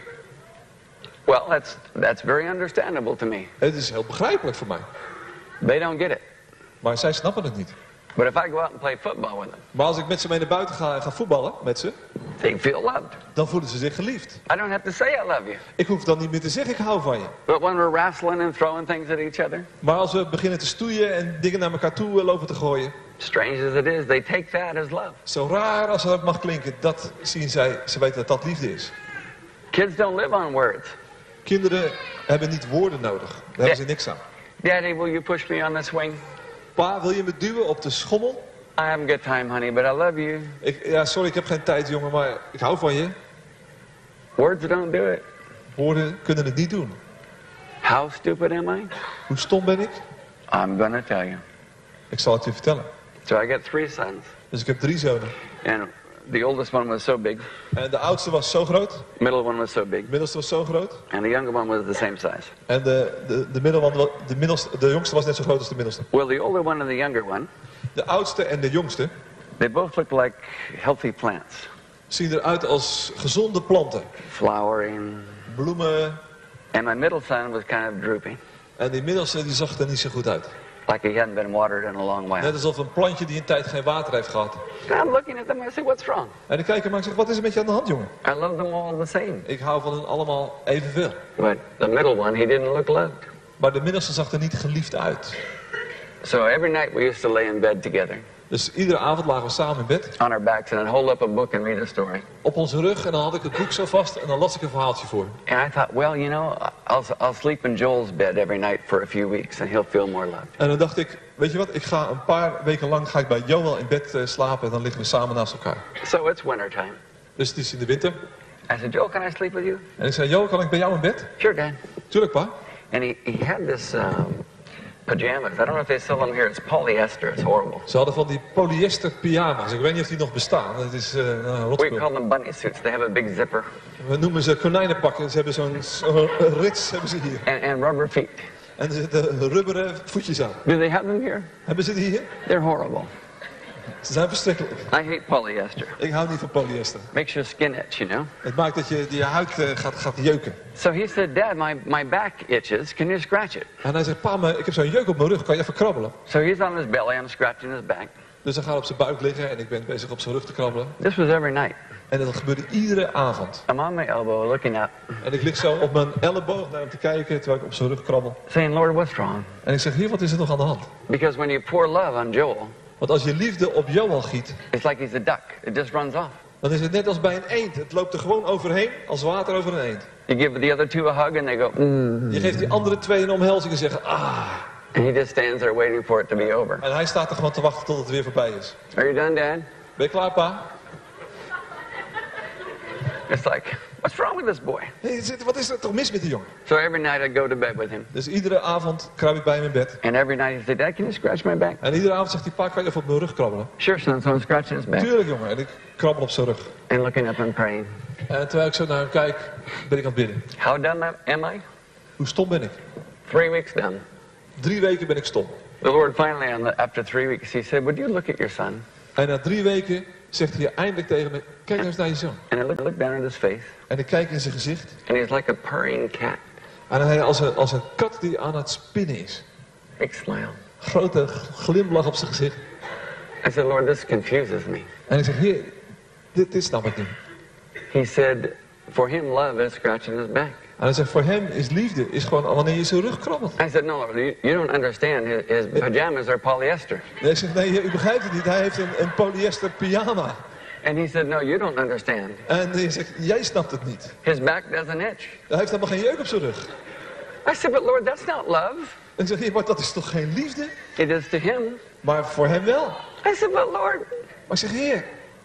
[SPEAKER 1] Well, that's very understandable to me.
[SPEAKER 2] Het is heel begrijpelijk voor mij.
[SPEAKER 1] They don't get it.
[SPEAKER 2] Maar zij snappen het niet.
[SPEAKER 1] But if I go out and play football with them,
[SPEAKER 2] Maar als ik met ze mee naar buiten ga en ga voetballen met ze,
[SPEAKER 1] they feel loved.
[SPEAKER 2] dan voelen ze zich geliefd.
[SPEAKER 1] I don't have to say I love you.
[SPEAKER 2] Ik hoef dan niet meer te zeggen ik hou van je.
[SPEAKER 1] But when we're wrestling and throwing things at each other,
[SPEAKER 2] Maar als we beginnen te stoeien en dingen naar elkaar toe lopen te gooien,
[SPEAKER 1] strange as it is, they take that as love.
[SPEAKER 2] zo raar als dat mag klinken, dat zien zij, ze weten dat dat liefde is.
[SPEAKER 1] Kids don't live on words.
[SPEAKER 2] Kinderen hebben niet woorden nodig. Daar hebben ze niks aan.
[SPEAKER 1] Daddy, will you push me on the swing?
[SPEAKER 2] Pa, wil je me duwen op de schommel?
[SPEAKER 1] I haven't got time, honey, but I love you.
[SPEAKER 2] Sorry, ik heb geen tijd, jongen, maar ik hou van je.
[SPEAKER 1] Words don't do it.
[SPEAKER 2] Woorden kunnen het niet doen.
[SPEAKER 1] How stupid am I?
[SPEAKER 2] Hoe stom ben ik?
[SPEAKER 1] I'm gonna tell you.
[SPEAKER 2] Ik zal het je vertellen.
[SPEAKER 1] So I got 3 sons.
[SPEAKER 2] Dus ik heb 3 zonen.
[SPEAKER 1] And the oldest one was so big.
[SPEAKER 2] En de oudste was zo groot. De
[SPEAKER 1] Middle one was so big.
[SPEAKER 2] middelste was zo groot.
[SPEAKER 1] And the younger one was the same size.
[SPEAKER 2] En de jongste was net zo groot als de middelste.
[SPEAKER 1] Well, the older one and the younger one,
[SPEAKER 2] De oudste en de jongste
[SPEAKER 1] they both looked like healthy plants.
[SPEAKER 2] zien eruit als gezonde planten.
[SPEAKER 1] Flowering.
[SPEAKER 2] Bloemen.
[SPEAKER 1] And my middle son was kind of droopy.
[SPEAKER 2] En die middelste die zag er niet zo goed uit.
[SPEAKER 1] Like he hadn't been watered in a long while.
[SPEAKER 2] Net alsof een plantje die een tijd geen water heeft gehad.
[SPEAKER 1] And I'm looking at them and I say, what's wrong?
[SPEAKER 2] En ik kijk hem en ik zeg, wat is er met je aan de hand, jongen?
[SPEAKER 1] I love them all the same.
[SPEAKER 2] Ik hou van hen allemaal evenveel.
[SPEAKER 1] But the middle one, he didn't look loved.
[SPEAKER 2] Maar de middelste zag er niet geliefd uit.
[SPEAKER 1] So every night we used to lay in bed together.
[SPEAKER 2] Dus iedere avond lagen we samen in bed.
[SPEAKER 1] On our backs and I'd hold up a book and read a story.
[SPEAKER 2] Op onze rug en dan had ik het boek zo vast en dan las ik een verhaaltje voor.
[SPEAKER 1] And I thought, well, you know, I'll sleep in Joel's bed every night for a few weeks and he'll feel more loved.
[SPEAKER 2] En dan dacht ik, weet je wat, ik ga een paar weken lang bij Joël in bed slapen en dan liggen we samen naast elkaar.
[SPEAKER 1] So it's wintertime.
[SPEAKER 2] Dus het is in de winter.
[SPEAKER 1] I said, Joel, can I sleep with you?
[SPEAKER 2] En ik zei, Joël, kan ik bij jou in bed?
[SPEAKER 1] Sure, Dad.
[SPEAKER 2] Tuurlijk, pa.
[SPEAKER 1] And he had this pajamas. I don't know if they sell them here. It's polyester. It's horrible.
[SPEAKER 2] Ze hadden van die polyester pyjama's. Ik weet niet of die nog bestaan. Het is
[SPEAKER 1] We
[SPEAKER 2] rotspul.
[SPEAKER 1] call them bunny suits. They have a big zipper.
[SPEAKER 2] We noemen ze konijnenpakken. Ze hebben zo'n rits hebben ze hier.
[SPEAKER 1] And rubber feet.
[SPEAKER 2] En er zitten rubberen voetjes aan.
[SPEAKER 1] Do they have them here?
[SPEAKER 2] Hebben ze die hier?
[SPEAKER 1] They're horrible.
[SPEAKER 2] Ze zijn verschrikkelijk.
[SPEAKER 1] I hate polyester.
[SPEAKER 2] Ik hou niet van polyester.
[SPEAKER 1] Makes your skin itch, you know.
[SPEAKER 2] Het maakt dat je huid gaat jeuken.
[SPEAKER 1] So he said, Dad, my back itches. Can you scratch it?
[SPEAKER 2] En hij zegt, pa, ik heb zo'n jeuk op mijn rug. Kan je even krabbelen?
[SPEAKER 1] So he's on his belly. I'm scratching his back.
[SPEAKER 2] Dus hij gaat op zijn buik liggen en ik ben bezig op zijn rug te krabbelen.
[SPEAKER 1] This was every night.
[SPEAKER 2] En dat gebeurde iedere avond.
[SPEAKER 1] I'm on my elbow looking up,
[SPEAKER 2] En ik lig zo op mijn elleboog naar hem te kijken terwijl ik op zijn rug krabbel.
[SPEAKER 1] saying, Lord, what's wrong?
[SPEAKER 2] En ik zeg, Heer, wat is er nog aan de hand?
[SPEAKER 1] Because when you pour love on Joel,
[SPEAKER 2] Want als je liefde op Johan giet,
[SPEAKER 1] it's like he's a duck. It just runs off.
[SPEAKER 2] dan is het net als bij een eend. Het loopt er gewoon overheen als water over een eend.
[SPEAKER 1] You give the other two a hug and they go,
[SPEAKER 2] Je geeft die andere twee een omhelzing en zeggen, ah.
[SPEAKER 1] and he just stands there waiting for it to be over.
[SPEAKER 2] En hij staat er gewoon te wachten tot het weer voorbij is.
[SPEAKER 1] Are you done, Dad?
[SPEAKER 2] Ben je klaar, pa?
[SPEAKER 1] It's like, what's wrong with this boy?
[SPEAKER 2] Hey, wat is er toch mis met die jongen?
[SPEAKER 1] So every night I'd go to bed with him.
[SPEAKER 2] Dus iedere avond kruip ik bij hem in bed.
[SPEAKER 1] And every night he'd say, Dad, can you scratch my back?
[SPEAKER 2] En iedere avond zegt hij, pa, kan je even op mijn rug krabbelen?
[SPEAKER 1] Sure, son. So I'm scratching his back
[SPEAKER 2] Tuurlijk, jongen. En ik krabbel op zijn rug.
[SPEAKER 1] and looking up and praying.
[SPEAKER 2] En terwijl ik zo naar hem kijk, ben ik aan het bidden.
[SPEAKER 1] How done am I?
[SPEAKER 2] Hoe stom ben ik?
[SPEAKER 1] 3 weeks done.
[SPEAKER 2] 3 weken ben ik stom.
[SPEAKER 1] The Lord finally, after 3 weeks, he said, would you look at your son?
[SPEAKER 2] En na 3 weken zegt hij eindelijk tegen me, kijk nou eens naar je zoon.
[SPEAKER 1] And I looked down at his face,
[SPEAKER 2] En ik kijk in zijn gezicht.
[SPEAKER 1] and he's like a purring cat.
[SPEAKER 2] En hij als een kat die aan het spinnen is.
[SPEAKER 1] Big smile.
[SPEAKER 2] Grote glimlach op zijn gezicht.
[SPEAKER 1] I said, Lord, this confuses me.
[SPEAKER 2] En ik zeg, Heer, dit snap ik niet.
[SPEAKER 1] He said, for him, love is scratching his back.
[SPEAKER 2] En hij zegt, voor hem is liefde is gewoon wanneer je zijn rug krabbelt.
[SPEAKER 1] I said, no, Lord, you don't understand. His pajamas are polyester.
[SPEAKER 2] Nee, ik zeg, nee, u begrijpt het niet. Hij heeft een polyester pyjama.
[SPEAKER 1] And he said, no, you don't understand.
[SPEAKER 2] En hij zegt, jij snapt het niet.
[SPEAKER 1] His back doesn't itch.
[SPEAKER 2] Hij heeft helemaal geen jeuk op zijn rug.
[SPEAKER 1] I said, but Lord, that's not love.
[SPEAKER 2] En ik zeg, Heer, maar dat is toch geen liefde?
[SPEAKER 1] It is to him.
[SPEAKER 2] Maar voor hem wel.
[SPEAKER 1] I said, but Lord,
[SPEAKER 2] Maar ik zeg, Heer,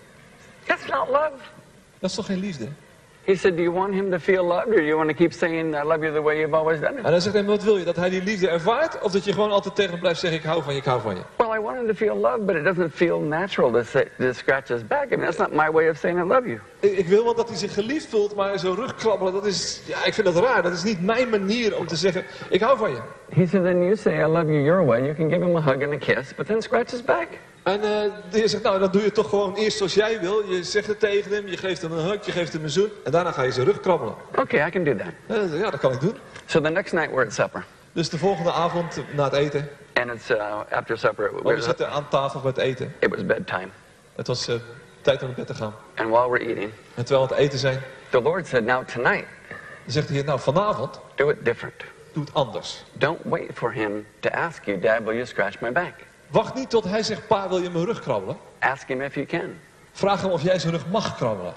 [SPEAKER 1] that's not love.
[SPEAKER 2] dat is toch geen liefde?
[SPEAKER 1] He said, do you want him to feel loved, or do you want to keep saying, I love you the way you've always done it?
[SPEAKER 2] En hij zegt, en wat wil je? Dat hij die liefde ervaart? Of dat je gewoon altijd tegen hem blijft zeggen, ik hou van je, ik hou van je?
[SPEAKER 1] Well, I want him to feel loved, but it doesn't feel natural to scratch his back. I mean, that's not my way of saying I love you.
[SPEAKER 2] Ik wil wel dat hij zich geliefd voelt, maar zo'n rug krabbelen, dat is, ja, ik vind dat raar. Dat is niet mijn manier om te zeggen, ik hou van je.
[SPEAKER 1] He said, then you say I love you your way. You can give him a hug and a kiss, but then scratch his back.
[SPEAKER 2] En de Heer zegt, nou, dan doe je het toch gewoon eerst zoals jij wil. Je zegt het tegen hem, je geeft hem een hug, je geeft hem een zoen. En daarna ga je zijn rug krabbelen.
[SPEAKER 1] Okay, I can do that.
[SPEAKER 2] Ja, dat kan ik doen.
[SPEAKER 1] So the next night we're at supper,
[SPEAKER 2] Dus de volgende avond na het eten,
[SPEAKER 1] and it's after supper.
[SPEAKER 2] we zitten aan tafel met eten.
[SPEAKER 1] It was bedtime,
[SPEAKER 2] Het was tijd om naar bed te gaan.
[SPEAKER 1] and while we're eating,
[SPEAKER 2] En terwijl we aan het eten zijn,
[SPEAKER 1] the Lord said, now tonight,
[SPEAKER 2] dan zegt de Heer, nou, vanavond
[SPEAKER 1] do it different.
[SPEAKER 2] doe het anders.
[SPEAKER 1] Don't wait for him to ask you, Dad, will you scratch my back?
[SPEAKER 2] Wacht niet tot hij zegt, pa, wil je mijn rug krabbelen?
[SPEAKER 1] Ask him if you can.
[SPEAKER 2] Vraag hem of jij zijn rug mag krabbelen.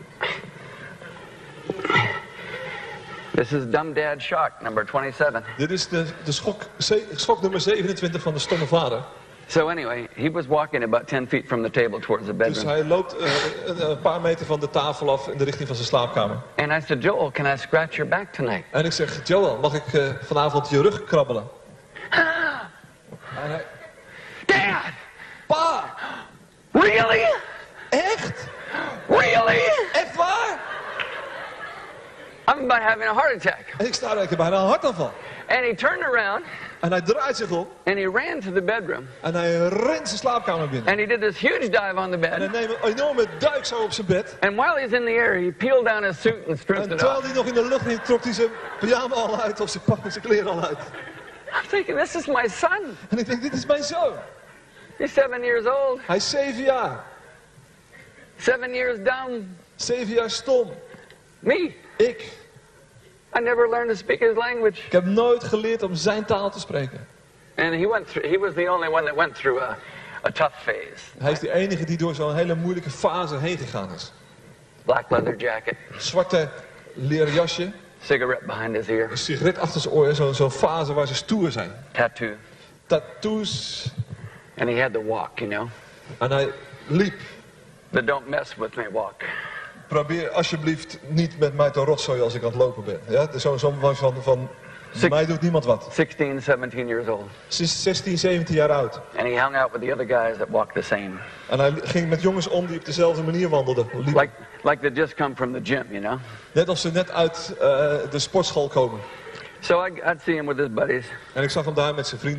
[SPEAKER 1] This is Dumb Dad Shock, number 27.
[SPEAKER 2] Dit is de schok nummer 27 van de stomme vader.
[SPEAKER 1] So anyway, he was walking about 10 feet from the table towards the
[SPEAKER 2] Dus
[SPEAKER 1] bedroom.
[SPEAKER 2] hij loopt een paar meter van de tafel af in de richting van zijn slaapkamer.
[SPEAKER 1] And I said, Joel, can I scratch your back tonight?
[SPEAKER 2] En ik zeg, Joel, mag ik vanavond je rug krabbelen? En hij,
[SPEAKER 1] Dad!
[SPEAKER 2] pa,
[SPEAKER 1] Really?
[SPEAKER 2] echt?
[SPEAKER 1] Really?
[SPEAKER 2] Echt waar?
[SPEAKER 1] I'm about having a heart attack.
[SPEAKER 2] En ik sta daar, ik heb bijna een hartaanval.
[SPEAKER 1] And he turned around
[SPEAKER 2] En hij draait zich om
[SPEAKER 1] and he ran to the bedroom.
[SPEAKER 2] en hij rent zijn slaapkamer binnen.
[SPEAKER 1] And he did this huge dive on the
[SPEAKER 2] En hij
[SPEAKER 1] bed.
[SPEAKER 2] neemt een enorme duik zo op zijn bed.
[SPEAKER 1] And while he's in the air, he peeled down his suit and stripped
[SPEAKER 2] En
[SPEAKER 1] it
[SPEAKER 2] terwijl
[SPEAKER 1] off.
[SPEAKER 2] hij nog in de lucht hing, trok hij zijn pyjama al uit of zijn kleren al uit.
[SPEAKER 1] I'm thinking, this is my son.
[SPEAKER 2] En ik denk, dit is mijn zoon.
[SPEAKER 1] He's 7 years old.
[SPEAKER 2] Hij is 7 jaar.
[SPEAKER 1] 7 years dumb.
[SPEAKER 2] 7 jaar stom.
[SPEAKER 1] Me.
[SPEAKER 2] Ik.
[SPEAKER 1] I never learned to speak his language.
[SPEAKER 2] Ik heb nooit geleerd om zijn taal te spreken.
[SPEAKER 1] And he was the only one that went through a tough phase.
[SPEAKER 2] Hij is de enige die door zo'n hele moeilijke fase heen gegaan is.
[SPEAKER 1] Black leather jacket,
[SPEAKER 2] Zwarte leren jasje,
[SPEAKER 1] cigarette behind his ear,
[SPEAKER 2] een sigaret achter zijn oor, zo'n fase waar ze stoer zijn.
[SPEAKER 1] tattoo.
[SPEAKER 2] Tattoos.
[SPEAKER 1] And he had the walk, you know.
[SPEAKER 2] En hij liep.
[SPEAKER 1] The don't mess with me walk.
[SPEAKER 2] Probeer alsjeblieft niet met mij te rotzooien als ik aan het lopen ben. Ja? Zo'n van mij doet niemand wat.
[SPEAKER 1] 16, 17 years old.
[SPEAKER 2] Ze is 16, 17 jaar oud.
[SPEAKER 1] And he hung out with the other guys that walked the same.
[SPEAKER 2] En hij ging met jongens om die op dezelfde manier wandelden.
[SPEAKER 1] Like they just come from the gym, you know.
[SPEAKER 2] Net als ze net uit de sportschool komen.
[SPEAKER 1] So I'd see him with his buddies.
[SPEAKER 2] En ik zag hem daar met zijn vrienden.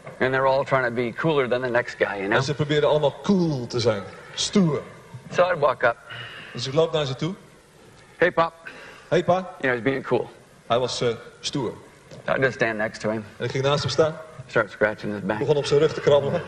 [SPEAKER 1] And they're all trying to be cooler than the next guy, you know?
[SPEAKER 2] En ze probeerden allemaal cool te zijn. Stoer.
[SPEAKER 1] So I'd walk up.
[SPEAKER 2] Dus ik loop naar ze toe.
[SPEAKER 1] Hey, Pop.
[SPEAKER 2] Hey pa.
[SPEAKER 1] You know, he's being cool.
[SPEAKER 2] Hij was stoer.
[SPEAKER 1] So I'd just stand next to him,
[SPEAKER 2] En ik ging naast hem staan.
[SPEAKER 1] start scratching his back.
[SPEAKER 2] Begon op zijn rug te krabbelen.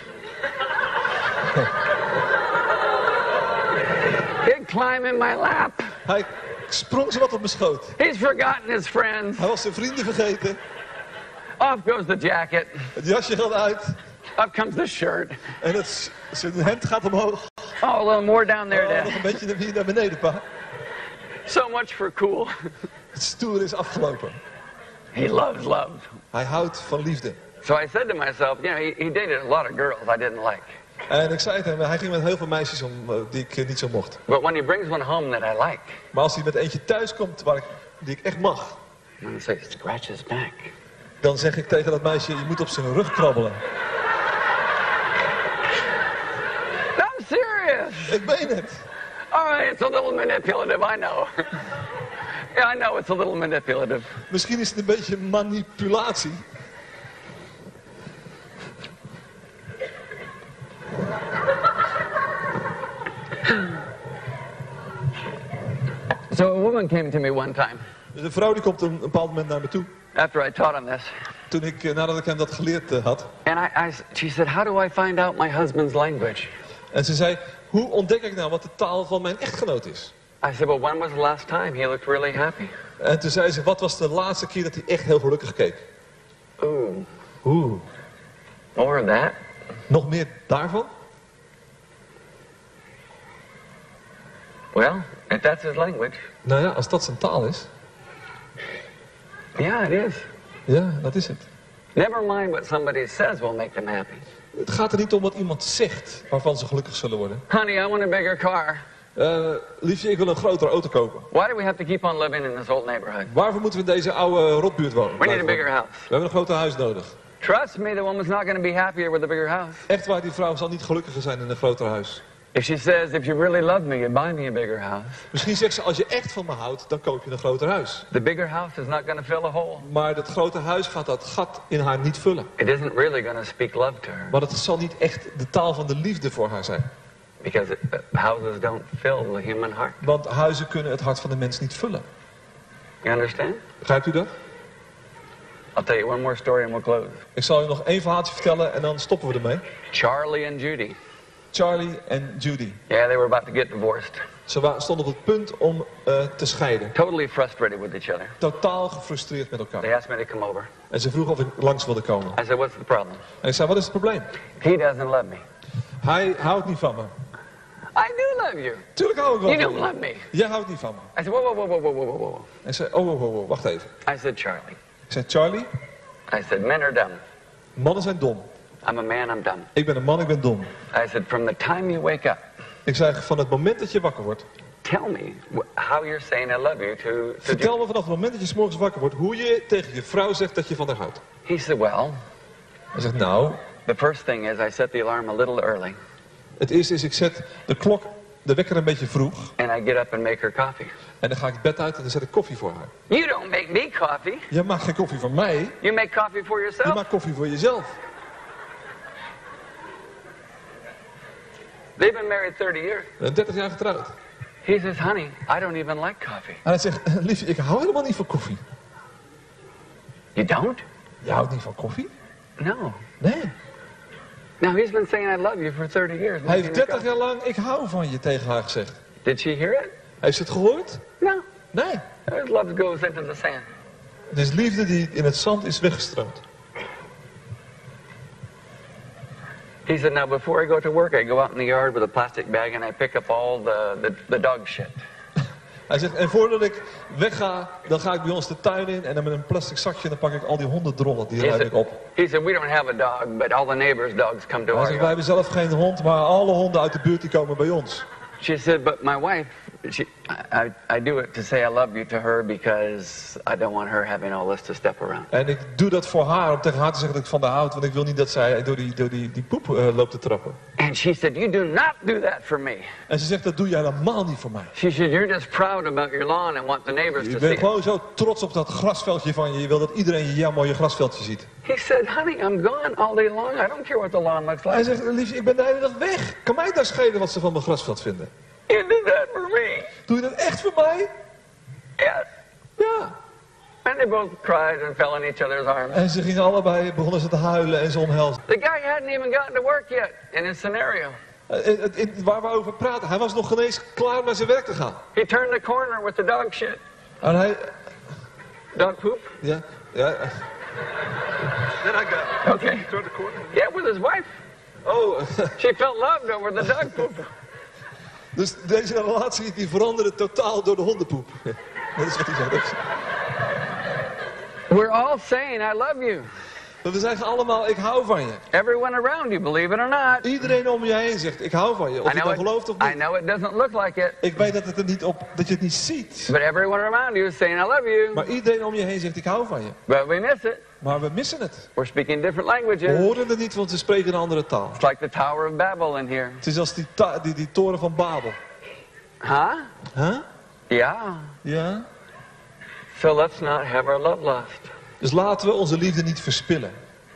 [SPEAKER 1] He'd climb in my lap.
[SPEAKER 2] Hij sprong zo wat op mijn schoot.
[SPEAKER 1] He's forgotten his friends.
[SPEAKER 2] Hij was zijn vrienden vergeten.
[SPEAKER 1] Off goes the jacket.
[SPEAKER 2] Het jasje gaat uit.
[SPEAKER 1] Up comes the shirt.
[SPEAKER 2] En zijn hemd gaat omhoog.
[SPEAKER 1] Oh, a little more down there,
[SPEAKER 2] Oh,
[SPEAKER 1] Dad.
[SPEAKER 2] nog een beetje hier naar beneden, pa.
[SPEAKER 1] So much for cool.
[SPEAKER 2] Het stoer is afgelopen.
[SPEAKER 1] He loves love.
[SPEAKER 2] Hij houdt van liefde.
[SPEAKER 1] So I said to myself, you know, he dated a lot of girls I didn't like.
[SPEAKER 2] En ik zei tegen hem, hij ging met heel veel meisjes om die ik niet zo mocht.
[SPEAKER 1] But when he brings one home that I like,
[SPEAKER 2] Maar als hij met eentje thuis komt die ik echt mag,
[SPEAKER 1] I'm going to say, scratch his back.
[SPEAKER 2] dan zeg ik tegen dat meisje, je moet op zijn rug krabbelen.
[SPEAKER 1] I'm serious.
[SPEAKER 2] Ik meen het.
[SPEAKER 1] All right, it's a little manipulative, I know. Yeah, I know it's a little manipulative.
[SPEAKER 2] Misschien is het een beetje manipulatie.
[SPEAKER 1] So a woman came to me one time
[SPEAKER 2] Dus een vrouw die komt een bepaald moment naar me toe.
[SPEAKER 1] after I taught him this.
[SPEAKER 2] Toen nadat ik hem dat geleerd had.
[SPEAKER 1] And she said, how do I find out my husband's language?
[SPEAKER 2] En ze zei, hoe ontdek ik nou wat de taal van mijn echtgenoot is?
[SPEAKER 1] I said, well, when was the last time he looked really happy?
[SPEAKER 2] En toen zei ze, wat was de laatste keer dat hij echt heel gelukkig keek?
[SPEAKER 1] Ooh,
[SPEAKER 2] Oeh.
[SPEAKER 1] more of that?
[SPEAKER 2] Nog meer daarvan?
[SPEAKER 1] Well, if that's his language,
[SPEAKER 2] Nou ja, als dat zijn taal is.
[SPEAKER 1] yeah, it is.
[SPEAKER 2] Ja, dat is het.
[SPEAKER 1] Never mind what somebody says will make them happy.
[SPEAKER 2] Het gaat er niet om wat iemand zegt waarvan ze gelukkig zullen worden.
[SPEAKER 1] Honey, I want a bigger car.
[SPEAKER 2] Liefje, ik wil een grotere auto kopen.
[SPEAKER 1] Why do we have to keep on living in this old neighborhood?
[SPEAKER 2] Waarvoor moeten we in deze oude rotbuurt wonen?
[SPEAKER 1] We need a bigger house.
[SPEAKER 2] We hebben een groter huis nodig.
[SPEAKER 1] Trust me, the woman's not going to be happier with a bigger house.
[SPEAKER 2] Echt waar, die vrouw zal niet gelukkiger zijn in een groter huis.
[SPEAKER 1] If she says, if you really love me, you buy me a bigger house.
[SPEAKER 2] Misschien zegt ze, als je echt van me houdt, dan koop je een groter huis.
[SPEAKER 1] The bigger house is not going to fill a hole.
[SPEAKER 2] Maar dat grote huis gaat dat gat in haar niet vullen.
[SPEAKER 1] It isn't really going to speak love to her.
[SPEAKER 2] Maar het zal niet echt de taal van de liefde voor haar zijn.
[SPEAKER 1] Because houses don't fill the human heart.
[SPEAKER 2] Want huizen kunnen het hart van de mens niet vullen.
[SPEAKER 1] You understand?
[SPEAKER 2] Begrijpt u dat?
[SPEAKER 1] I'll tell you one more story and we'll close.
[SPEAKER 2] Ik zal u nog één verhaaltje vertellen en dan stoppen we ermee.
[SPEAKER 1] Charlie and Judy.
[SPEAKER 2] Charlie en Judy.
[SPEAKER 1] Yeah, they were about to get divorced.
[SPEAKER 2] Ze stonden op het punt om te scheiden.
[SPEAKER 1] Totally frustrated with each other.
[SPEAKER 2] Totaal gefrustreerd met elkaar.
[SPEAKER 1] They asked me to come over.
[SPEAKER 2] En ze vroeg of ik langs wilde komen.
[SPEAKER 1] I said, what's the problem?
[SPEAKER 2] En ik zei, wat is het probleem?
[SPEAKER 1] He doesn't love me.
[SPEAKER 2] Hij houdt niet van me.
[SPEAKER 1] I do love you.
[SPEAKER 2] Tuurlijk hou ik wel
[SPEAKER 1] You
[SPEAKER 2] van
[SPEAKER 1] don't
[SPEAKER 2] je.
[SPEAKER 1] love me.
[SPEAKER 2] Jij houdt niet van me.
[SPEAKER 1] I said, whoa, whoa, whoa, whoa, whoa, whoa, whoa.
[SPEAKER 2] En ik zei, oh, wacht even.
[SPEAKER 1] I said, Charlie.
[SPEAKER 2] Ik zei, Charlie,
[SPEAKER 1] I said, men are dumb.
[SPEAKER 2] mannen zijn dom.
[SPEAKER 1] I'm a man, I'm dumb.
[SPEAKER 2] Ik ben een man, ik ben dom.
[SPEAKER 1] I said, from the time you wake up,
[SPEAKER 2] Ik zei, van het moment dat je wakker wordt.
[SPEAKER 1] tell me how you're saying I love you to
[SPEAKER 2] Vertel
[SPEAKER 1] Judy.
[SPEAKER 2] me vanaf het moment dat je 's morgens wakker wordt, hoe je tegen je vrouw zegt dat je van haar houdt.
[SPEAKER 1] He said, well,
[SPEAKER 2] Hij zegt, nou,
[SPEAKER 1] the first thing is I set the alarm a little early.
[SPEAKER 2] het eerste is, ik zet de wekker een beetje vroeg.
[SPEAKER 1] And I get up and make her coffee.
[SPEAKER 2] En dan ga ik het bed uit en dan zet ik koffie voor haar.
[SPEAKER 1] You don't make me coffee.
[SPEAKER 2] Jij maakt geen koffie voor mij,
[SPEAKER 1] You make coffee for
[SPEAKER 2] je
[SPEAKER 1] yourself.
[SPEAKER 2] maakt koffie voor jezelf.
[SPEAKER 1] They've been married 30 years.
[SPEAKER 2] We zijn 30 jaar getrouwd.
[SPEAKER 1] He says, honey, I don't even like coffee.
[SPEAKER 2] En hij zegt, liefje, ik hou helemaal niet van koffie.
[SPEAKER 1] You don't?
[SPEAKER 2] Je houdt niet van koffie?
[SPEAKER 1] No.
[SPEAKER 2] Nee.
[SPEAKER 1] Now, he's been saying I love you for 30 years.
[SPEAKER 2] Hij heeft 30 jaar lang, ik hou van je, tegen haar gezegd.
[SPEAKER 1] Did she hear it?
[SPEAKER 2] Heeft ze het gehoord?
[SPEAKER 1] No.
[SPEAKER 2] Nee.
[SPEAKER 1] His love goes into the sand.
[SPEAKER 2] Het is liefde die in het zand is weggestroomd.
[SPEAKER 1] He said, now before I go to work, I go out in the yard with a plastic bag and I pick up all the dog shit.
[SPEAKER 2] Hij zegt, en voordat ik wegga, dan ga ik bij ons de tuin in en dan met een plastic zakje, dan pak ik al die hondendrollen, die ruim ik op.
[SPEAKER 1] He said, we don't have a dog, but all the neighbors' dogs come to
[SPEAKER 2] Hij
[SPEAKER 1] our
[SPEAKER 2] zegt, wij
[SPEAKER 1] yard.
[SPEAKER 2] hebben zelf geen hond, maar alle honden uit de buurt die komen bij ons.
[SPEAKER 1] She said, but my wife, I do it to say I love you to her because I don't want her having all this to step around.
[SPEAKER 2] En ik doe dat voor haar, om tegen haar te zeggen dat ik van haar houd, want ik wil niet dat zij door die poep loopt te trappen.
[SPEAKER 1] And And she said, you do not do that for me.
[SPEAKER 2] En ze zegt, dat doe je helemaal niet voor mij.
[SPEAKER 1] She said, you're just proud about your lawn and want the neighbors
[SPEAKER 2] Je
[SPEAKER 1] to see
[SPEAKER 2] bent
[SPEAKER 1] it.
[SPEAKER 2] gewoon zo trots op dat grasveldje van je. Je wil dat iedereen jouw mooie grasveldje ziet.
[SPEAKER 1] He said, honey, I'm gone all day long. I don't care what the lawn looks
[SPEAKER 2] Hij
[SPEAKER 1] like.
[SPEAKER 2] zegt, liefje, ik ben de hele dag weg. Kan mij daar schelen wat ze van mijn grasveld vinden?
[SPEAKER 1] You did that for me.
[SPEAKER 2] Doe je dat echt voor mij?
[SPEAKER 1] Yes.
[SPEAKER 2] Ja.
[SPEAKER 1] And they both cried and fell in each other's arms.
[SPEAKER 2] En ze gingen allebei, begonnen ze te huilen en ze omhelzen.
[SPEAKER 1] The guy hadn't even gotten to work yet in his scenario.
[SPEAKER 2] Waar we over praten, hij was nog geen eens klaar met zijn werk te gaan.
[SPEAKER 1] He turned the corner with the dog shit.
[SPEAKER 2] En hij...
[SPEAKER 1] Dog poop?
[SPEAKER 2] Ja, ja. Then I got...
[SPEAKER 1] Okay.
[SPEAKER 2] Turned the corner.
[SPEAKER 1] Yeah, with his wife.
[SPEAKER 2] Oh,
[SPEAKER 1] She felt loved over the dog poop.
[SPEAKER 2] dus deze relatie die veranderde totaal door de hondenpoep. Dat is wat hij zei.
[SPEAKER 1] We're all saying, I love you.
[SPEAKER 2] We zeggen allemaal, ik hou van je.
[SPEAKER 1] Everyone around you, believe it or not.
[SPEAKER 2] Iedereen om je heen zegt, ik hou van je. Of je dat gelooft of
[SPEAKER 1] I
[SPEAKER 2] niet.
[SPEAKER 1] know it doesn't look like it.
[SPEAKER 2] Ik weet dat, dat je het niet ziet.
[SPEAKER 1] But everyone around you is saying, I love you.
[SPEAKER 2] Maar iedereen om je heen zegt, ik hou van je.
[SPEAKER 1] But we miss it.
[SPEAKER 2] Maar we missen het.
[SPEAKER 1] We're speaking different
[SPEAKER 2] We
[SPEAKER 1] languages.
[SPEAKER 2] horen het niet, want we spreken een andere taal.
[SPEAKER 1] It's like the Tower of Babel in here.
[SPEAKER 2] Het is als die toren van Babel.
[SPEAKER 1] Huh?
[SPEAKER 2] Huh?
[SPEAKER 1] Yeah.
[SPEAKER 2] Ja?
[SPEAKER 1] So let's not have our love lost.
[SPEAKER 2] Dus laten we onze liefde niet verspillen.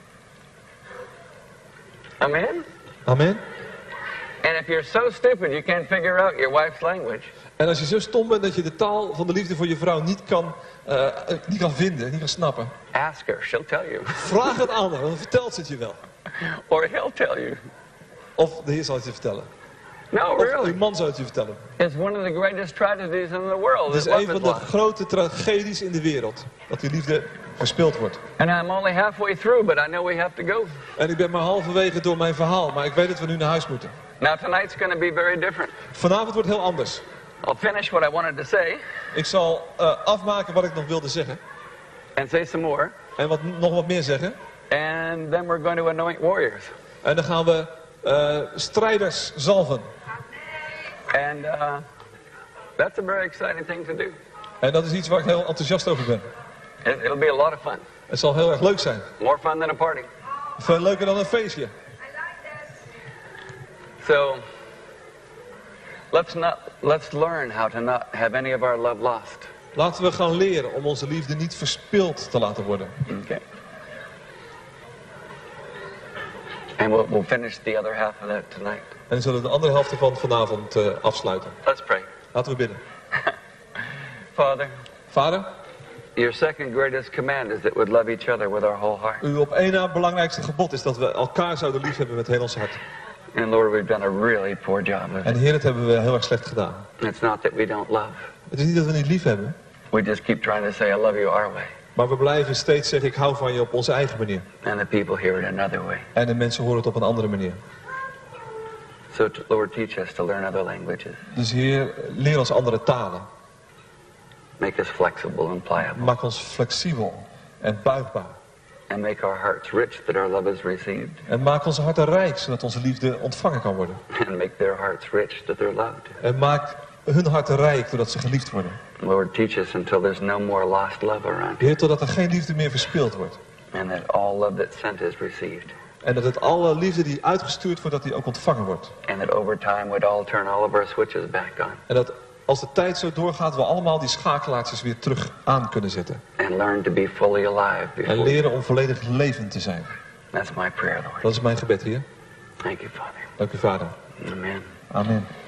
[SPEAKER 1] Amen?
[SPEAKER 2] Amen?
[SPEAKER 1] And if you're so stupid you can't figure out your wife's language,
[SPEAKER 2] En als je zo stom bent dat je de taal van de liefde voor je vrouw niet kan vinden, niet kan snappen.
[SPEAKER 1] ask her. She'll tell you.
[SPEAKER 2] Vraag het aan haar, dan vertelt ze het je wel.
[SPEAKER 1] Or he'll tell you.
[SPEAKER 2] Of de Heer zal het je vertellen.
[SPEAKER 1] No,
[SPEAKER 2] Of
[SPEAKER 1] really.
[SPEAKER 2] uw man zal het je vertellen.
[SPEAKER 1] It's one of the greatest tragedies in the world.
[SPEAKER 2] Het is
[SPEAKER 1] Love
[SPEAKER 2] een van
[SPEAKER 1] is
[SPEAKER 2] de
[SPEAKER 1] lost.
[SPEAKER 2] grote tragedies in de wereld. Dat die liefde verspild wordt.
[SPEAKER 1] And I'm only halfway through, but I know we have to go.
[SPEAKER 2] En ik ben maar halverwege door mijn verhaal, maar ik weet dat we nu naar huis moeten.
[SPEAKER 1] Now tonight's going to be very different.
[SPEAKER 2] Vanavond wordt heel anders.
[SPEAKER 1] I'll finish what I wanted to say
[SPEAKER 2] Ik zal afmaken wat ik nog wilde zeggen.
[SPEAKER 1] and say some more.
[SPEAKER 2] En nog wat meer zeggen.
[SPEAKER 1] And then we're going to anoint warriors.
[SPEAKER 2] En dan gaan we strijders zalven.
[SPEAKER 1] And that's a very exciting thing to do.
[SPEAKER 2] En dat is iets waar ik heel enthousiast over ben.
[SPEAKER 1] It'll be a lot of fun.
[SPEAKER 2] Het zal heel erg leuk zijn.
[SPEAKER 1] More fun than a party.
[SPEAKER 2] Veel leuker dan een feestje.
[SPEAKER 1] So let's learn how to not have any of our love lost.
[SPEAKER 2] Laten we gaan leren om onze liefde niet verspild te laten worden.
[SPEAKER 1] Okay. And we'll finish the other half of that tonight.
[SPEAKER 2] En we zullen de andere helft ervan vanavond afsluiten.
[SPEAKER 1] Let's pray.
[SPEAKER 2] Laten we bidden.
[SPEAKER 1] Father,
[SPEAKER 2] Vader,
[SPEAKER 1] your second greatest command is that we'd love each other with our whole heart.
[SPEAKER 2] uw op één na belangrijkste gebod is dat we elkaar zouden liefhebben met heel ons hart.
[SPEAKER 1] And Lord, we've done a really poor job of
[SPEAKER 2] En
[SPEAKER 1] it.
[SPEAKER 2] Heer, dat hebben we heel erg slecht gedaan.
[SPEAKER 1] It's not that we don't love.
[SPEAKER 2] Het is niet dat we niet lief hebben,
[SPEAKER 1] We just keep trying to say, I love you our way.
[SPEAKER 2] maar we blijven steeds zeggen, ik hou van je op onze eigen manier.
[SPEAKER 1] And the people hear it another way.
[SPEAKER 2] En de mensen horen het op een andere manier.
[SPEAKER 1] So, Lord, teach us to learn other languages.
[SPEAKER 2] Dus Heer, leer ons andere talen.
[SPEAKER 1] Make us flexible and pliable.
[SPEAKER 2] Maak ons flexibel en buigbaar.
[SPEAKER 1] And make our hearts rich that our love is received.
[SPEAKER 2] En maak onze harten rijk, zodat onze liefde ontvangen kan worden.
[SPEAKER 1] And make their hearts rich that they're loved.
[SPEAKER 2] En maak hun harten rijk, doordat ze geliefd worden.
[SPEAKER 1] Lord, teach us until there's no more lost love around.
[SPEAKER 2] Heer, totdat er geen liefde meer verspild wordt.
[SPEAKER 1] And that all love that's sent is received.
[SPEAKER 2] En dat het alle liefde die uitgestuurd wordt, dat die ook ontvangen wordt.
[SPEAKER 1] And that over time we'd all turn all of our switches back on.
[SPEAKER 2] En dat als de tijd zo doorgaat, we allemaal die schakelaartjes weer terug aan kunnen zetten.
[SPEAKER 1] And learn to be fully alive
[SPEAKER 2] En
[SPEAKER 1] before.
[SPEAKER 2] leren om volledig levend te zijn.
[SPEAKER 1] That's my prayer, Lord.
[SPEAKER 2] Dat is mijn gebed, Heer.
[SPEAKER 1] Thank you, Father.
[SPEAKER 2] Dank u, Vader.
[SPEAKER 1] Amen.
[SPEAKER 2] Amen.